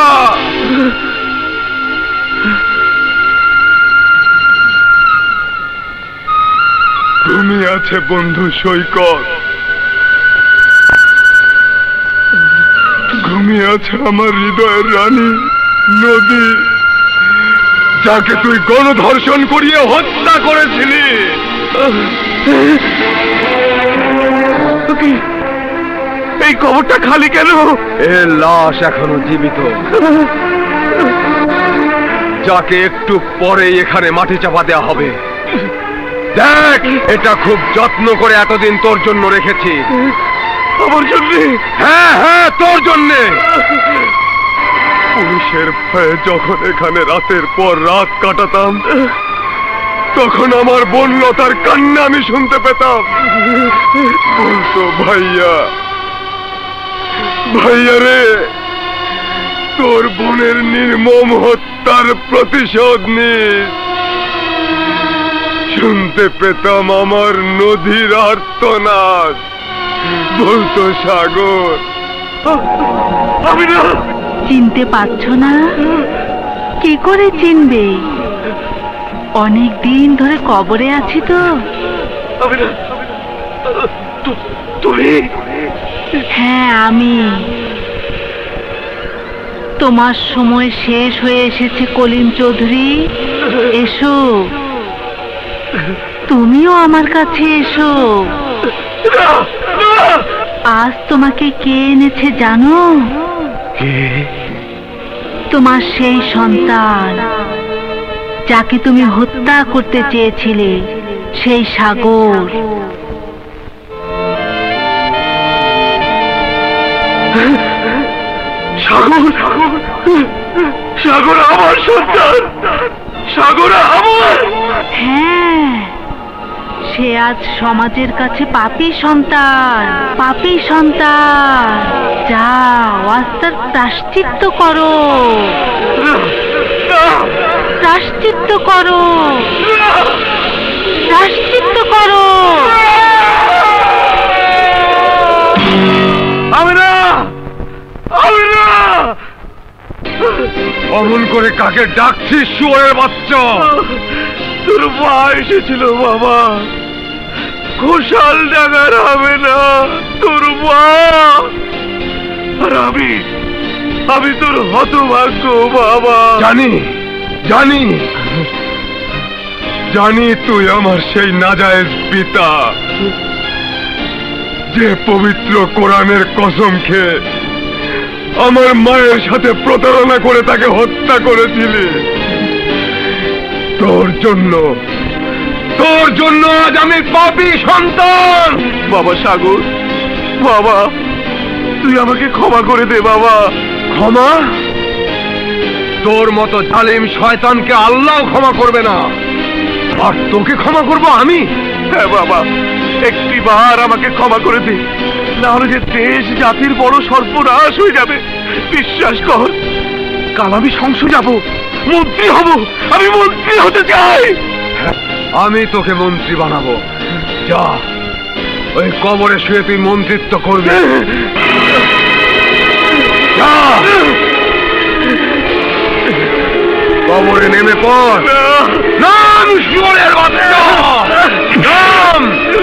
ঘুমিয়ে আছে বন্ধু সৈকত, ঘুমিয়ে আছে আমার হৃদয়ের রানী নদী, যাকে তুই গণধর্ষণ করিয়ে হত্যা করেছিলি। এই কবরটা খালি কেন? এর লাশ এখনো জীবিত, যাকে একটু পরে এখানে মাটি চাপা দেওয়া হবে। দেখ, এটা খুব যত্ন করে এতদিন তোর জন্য রেখেছি। আমার জন্য? হ্যাঁ হ্যাঁ, তোর জন্য। পুলিশের ভয়ে যখন এখানে রাতের পর রাত কাটাতাম, তখন আমার বোন লতার কান্না আমি শুনতে পেতাম। বলতো, ভাইয়া ভাইয়া রে, তোর বোনের নির্মম হত্যার প্রতিশোধ নিস। শুনতে পেতাম আমার নদীর আর্তনাদ। বলতো, সাগর আমি না। চিনতে পারছো না? কি করে চিনবে? অনেক দিন ধরে কবরে আছি তো। তুমি? হ্যাঁ, আমি। তোমার সময় শেষ হয়ে এসেছে কলিম চৌধুরী। এসো, তুমিও আমার কাছে এসো। আজ তোমাকে কে এনেছে জানো? তোমার সেই সন্তান যাকে তুমি হত্যা করতে চেয়েছিলে, সেই সাগর। সাগর? সাগর আমার সন্তান? সাগর আমার? হ্যাঁ, সে আজ সমাজের কাছে পাপী সন্তান। পাপী সন্তান, যাও আজ তার প্রায়শ্চিত্ত করো। প্রায়শ্চিত্ত করো, প্রায়শ্চিত্ত করো। আমিনা, আমিনা! অমন করে কাকে ডাকছিস, শুয়োরের বাচ্চা? তোর মা এসেছিল বাবা, ঘোষাল ডাঙার হবে না তোর মা। আর আমি তোর হতভাগ্য বাবা। জানি জানি জানি, তুই আমার সেই নাজায়েজ পিতা, যে পবিত্র কোরআনের কসম খেয়ে আমার মায়ের সাথে প্রতারণা করে তাকে হত্যা করেছিলি। তোর জন্য আজ আমি পাপী সন্তান। বাবা সাগর, বাবা তুই আমাকে ক্ষমা করে দে বাবা। ক্ষমা? তোর মতো জালিম শয়তানকে আল্লাহ ক্ষমা করবে না, আর তোকে ক্ষমা করব আমি? হ্যাঁ বাবা, একটি বার আমাকে ক্ষমা করে দে, না হলে যে দেশ জাতির বড় সর্বনাশ হয়ে যাবে। বিশ্বাস কর, কাল আমি সংসদ যাব, মন্ত্রী হব। আমি মন্ত্রী হতে চাই। আমি তোকে মন্ত্রী বানাবো। যা, ওই কবরে শুয়ে তুই মন্ত্রিত্ব করবি। যা, কবরে নেমে পড়। নাম শুয়োরের বাচ্চা, নাম।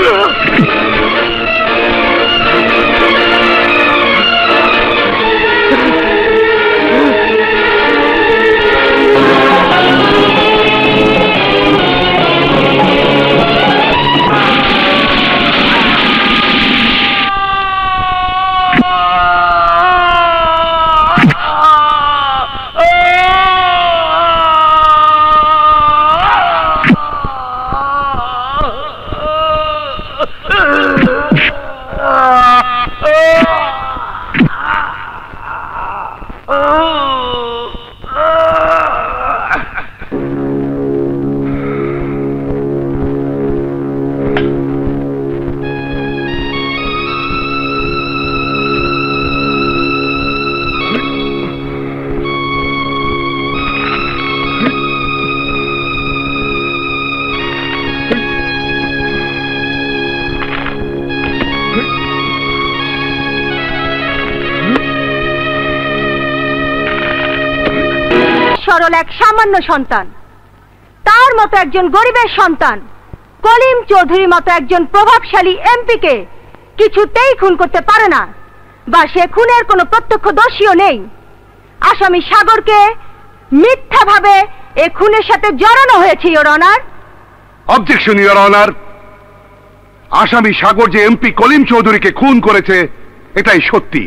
সরল এক সামান্য সন্তান, তার মতো একজন গরিবের সন্তান কলিম চৌধুরীর মতো একজন প্রভাবশালী এমপিকে কিছুতেই খুন করতে পারে না, বা সে খুনের কোনো প্রত্যক্ষদর্শীও নেই। আসামি সাগরকে মিথ্যাভাবে এ খুনের সাথে জড়ানো হয়েছে, your honour. Objection, your honour. আসামি সাগর যে এমপি কলিম চৌধুরীকে খুন করেছে এটাই সত্যি।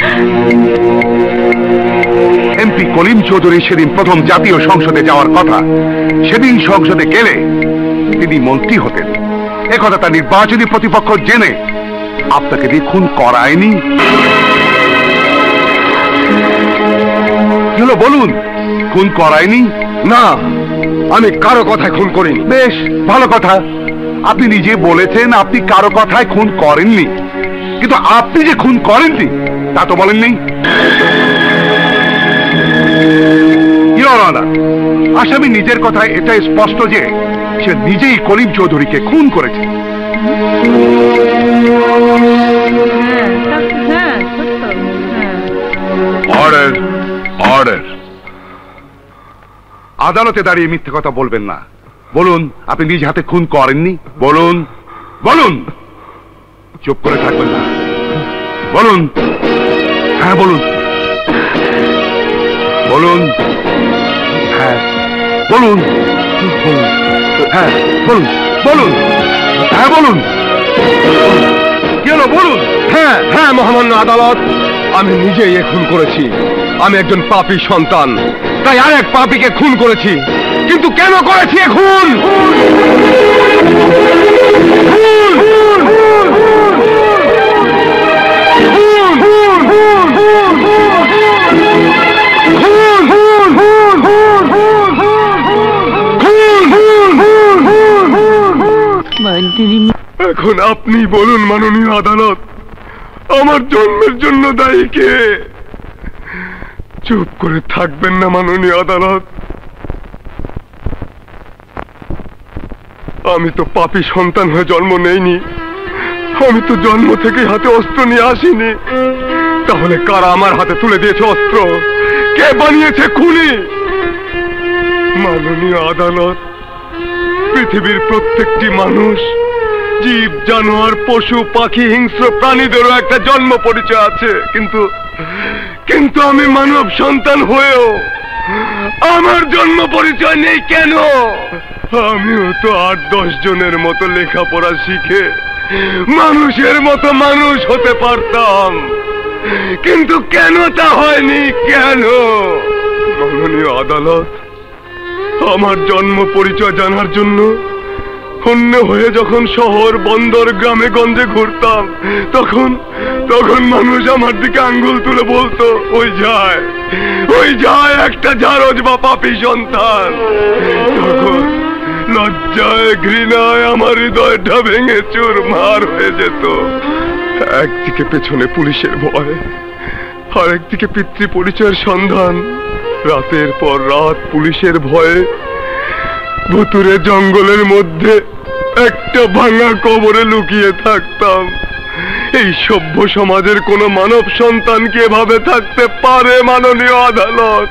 এমপি কলিম চৌধুরী সেদিন প্রথম জাতীয় সংসদে যাওয়ার কথা। সেদিন সংসদে গেলে তিনি মন্ত্রী হতেন। একথা তার নির্বাচনী প্রতিপক্ষ জেনে আপনাকে দিয়ে খুন করায়নি। কি হলো বলুন, খুন করায়নি? না, আমি কারো কথায় খুন করিনি। বেশ ভালো কথা, আপনি নিজে বলেছেন আপনি কারো কথায় খুন করেননি, কিন্তু আপনি যে খুন করেননি তা তো বলেননি। আসামি নিজের কথায় এটা স্পষ্ট যে সে নিজেই কলিম চৌধুরীকে খুন করেছে। Order, order. আদালতে দাঁড়িয়ে মিথ্যে কথা বলবেন না। বলুন আপনি নিজ হাতে খুন করেননি। বলুন, বলুন। চুপ করে থাকবেন না, বলুন। হ্যাঁ বলুন, বলুন। হ্যাঁ বলুন, হ্যাঁ বলুন, বলুন। হ্যাঁ বলুন, কি হলো বলুন। হ্যাঁ হ্যাঁ মহামান্য আদালত, আমি নিজেই খুন করেছি। আমি একজন পাপী সন্তান, তাই আরেক পাপীকে খুন করেছি। কিন্তু কেন করেছি খুন? এখন আপনি বলুন মাননীয় আদালত, আমার জন্মের জন্য দায়ী কে? চুপ করে থাকবেন না মাননীয় আদালত। আমি তো পাপী সন্তান হয়ে জন্ম নেইনি, আমি তো জন্ম থেকে হাতে অস্ত্র নিয়ে আসিনি। তাহলে কারা আমার হাতে তুলে দিয়েছে অস্ত্র? কে বানিয়েছে খুনি? মাননীয় আদালত, পৃথিবীর প্রত্যেকটি মানুষ, জীব, জানোয়ার, পশু, পাখি, হিংস্র প্রাণীদেরও একটা জন্ম পরিচয় আছে, কিন্তু আমি মানব সন্তান হয়েও আমার জন্ম পরিচয় নেই কেন? আমিও তো 8-10 জনের মতো লেখাপড়া শিখে মানুষের মতো মানুষ হতে পারতাম, কিন্তু কেন তা হয়নি? কেন? মাননীয় আদালত, আমার জন্ম পরিচয় জানার জন্য হন্য হয়ে যখন শহর, বন্দর, গ্রামে গঞ্জে ঘুরতাম, তখন মানুষ আমার দিকে আঙ্গুল তুলে বলতো, ওই যায় একটা জারজ বা পাপী সন্তান। তখন লজ্জায়, ঘৃণায় আমার হৃদয়টা ভেঙে চুরমার হয়ে যেত। একদিকে পেছনে পুলিশের ভয়, আর একদিকে পিতৃ পরিচয়ের সন্ধান। রাতের পর রাত পুলিশের ভয়ে ভুতুরে জঙ্গলের মধ্যে একটা ভাঙা কবরে লুকিয়ে থাকতাম। এই সভ্য সমাজের কোন মানব সন্তান কি এভাবে থাকতে পারে মাননীয় আদালত?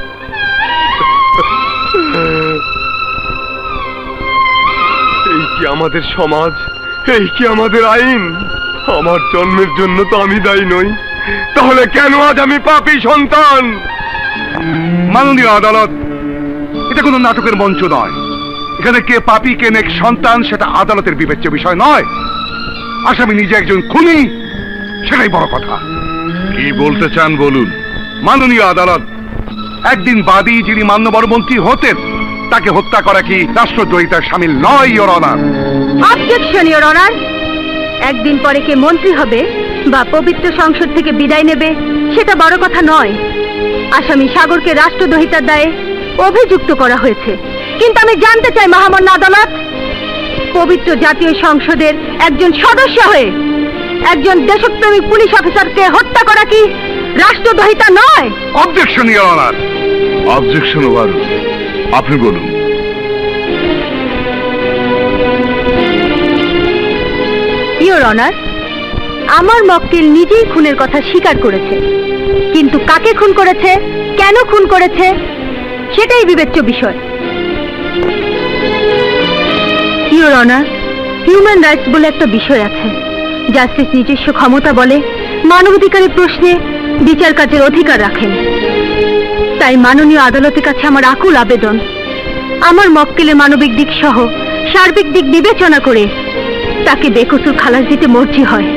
এই কি আমাদের সমাজ? এই কি আমাদের আইন? আমার জন্মের জন্য তো আমি দায়ী নই, তাহলে কেন আজ আমি পাপী সন্তান? মাননীয় আদালত, এটা কোনো নাটকের মঞ্চ নয়। এখানে কে পাপী কে নেক সন্তান সেটা আদালতের বিবেচ্য বিষয় নয়। আসামি নিজে একজন খুনি, সেটাই বড় কথা। কি বলতে চান বলুন। মাননীয় আদালত, একদিন বাদী যিনি মান্যবর মন্ত্রী হতেন তাকে হত্যা করা কি রাষ্ট্রদ্রোহিতার শামিল নয় your honour? Objection your honour. একদিন পরে কে মন্ত্রী হবে বা পবিত্র সংসদ থেকে বিদায় নেবে সেটা বড় কথা নয়। আসামি সাগরকে রাষ্ট্রদ্রোহিতার দায়ে অভিযুক্ত করা হয়েছে, কিন্তু আমি জানতে চাই মহামান্য আদালত, পবিত্র জাতীয় সংসদের একজন সদস্য হয়ে একজন দেশপ্রেমিক পুলিশ অফিসারকে হত্যা করা কি রাষ্ট্রদ্রোহিতা নয়? Objection your honour. Objection over. আপনি বলুন। ইওর অনার, আমার মক্কেল নিজেই খুনের কথা স্বীকার করেছে, কিন্তু কাকে খুন করেছে, কেন খুন করেছে সেটাই বিবেচ্য বিষয়। ইওর অনার, হিউম্যান রাইটস বলে একটা বিষয় আছে। জাস্টিস নিজস্ব ক্ষমতা বলে মানবাধিকারের প্রশ্নে বিচার কাজের অধিকার রাখেন। তাই মাননীয় আদালতের কাছে আমার আকুল আবেদন, আমার মক্কেলের মানবিক দিক সহ সার্বিক দিক বিবেচনা করে তাকে বেকসুর খালাস দিতে মর্জি হয়।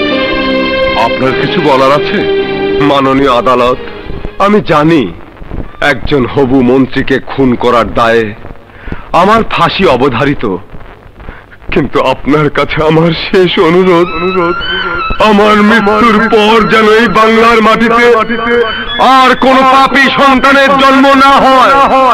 আপনার কিছু বলার আছে? মাননীয় আদালত, আমি জানি একজন হবু মন্ত্রীকে খুন করার দায়ে আমার ফাঁসি অবধারিত, কিন্তু আপনার কাছে আমার শেষ অনুরোধ, আমার মৃত্যুর পর যেন এই বাংলার মাটিতে আর কোন পাপী সন্তানের জন্ম না হয়।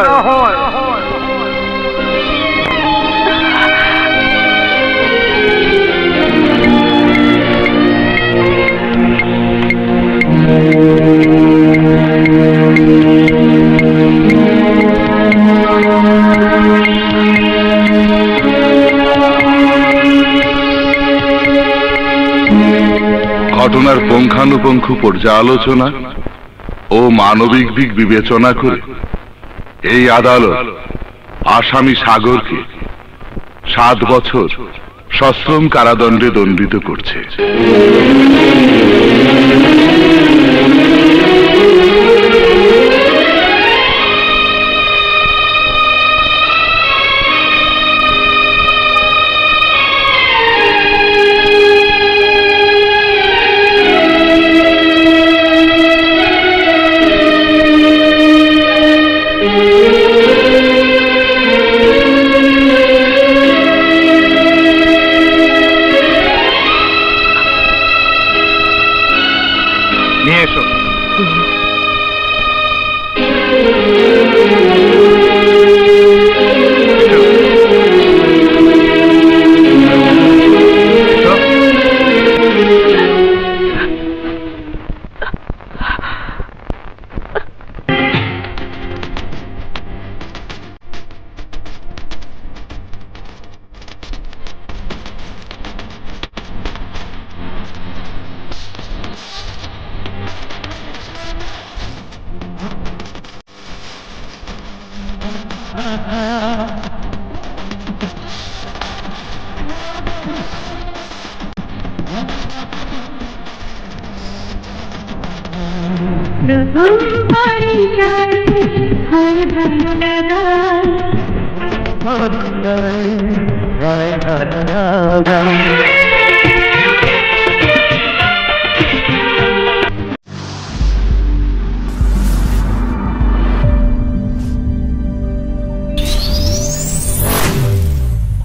ঘটনার পুঙ্খানুপুঙ্খ পর্যালোচনা ও মানবিক দিক বিবেচনা করে এই আদালত আসামি সাগরকে 7 বছর সশ্রম কারাদণ্ডে দণ্ডিত করছে। Hare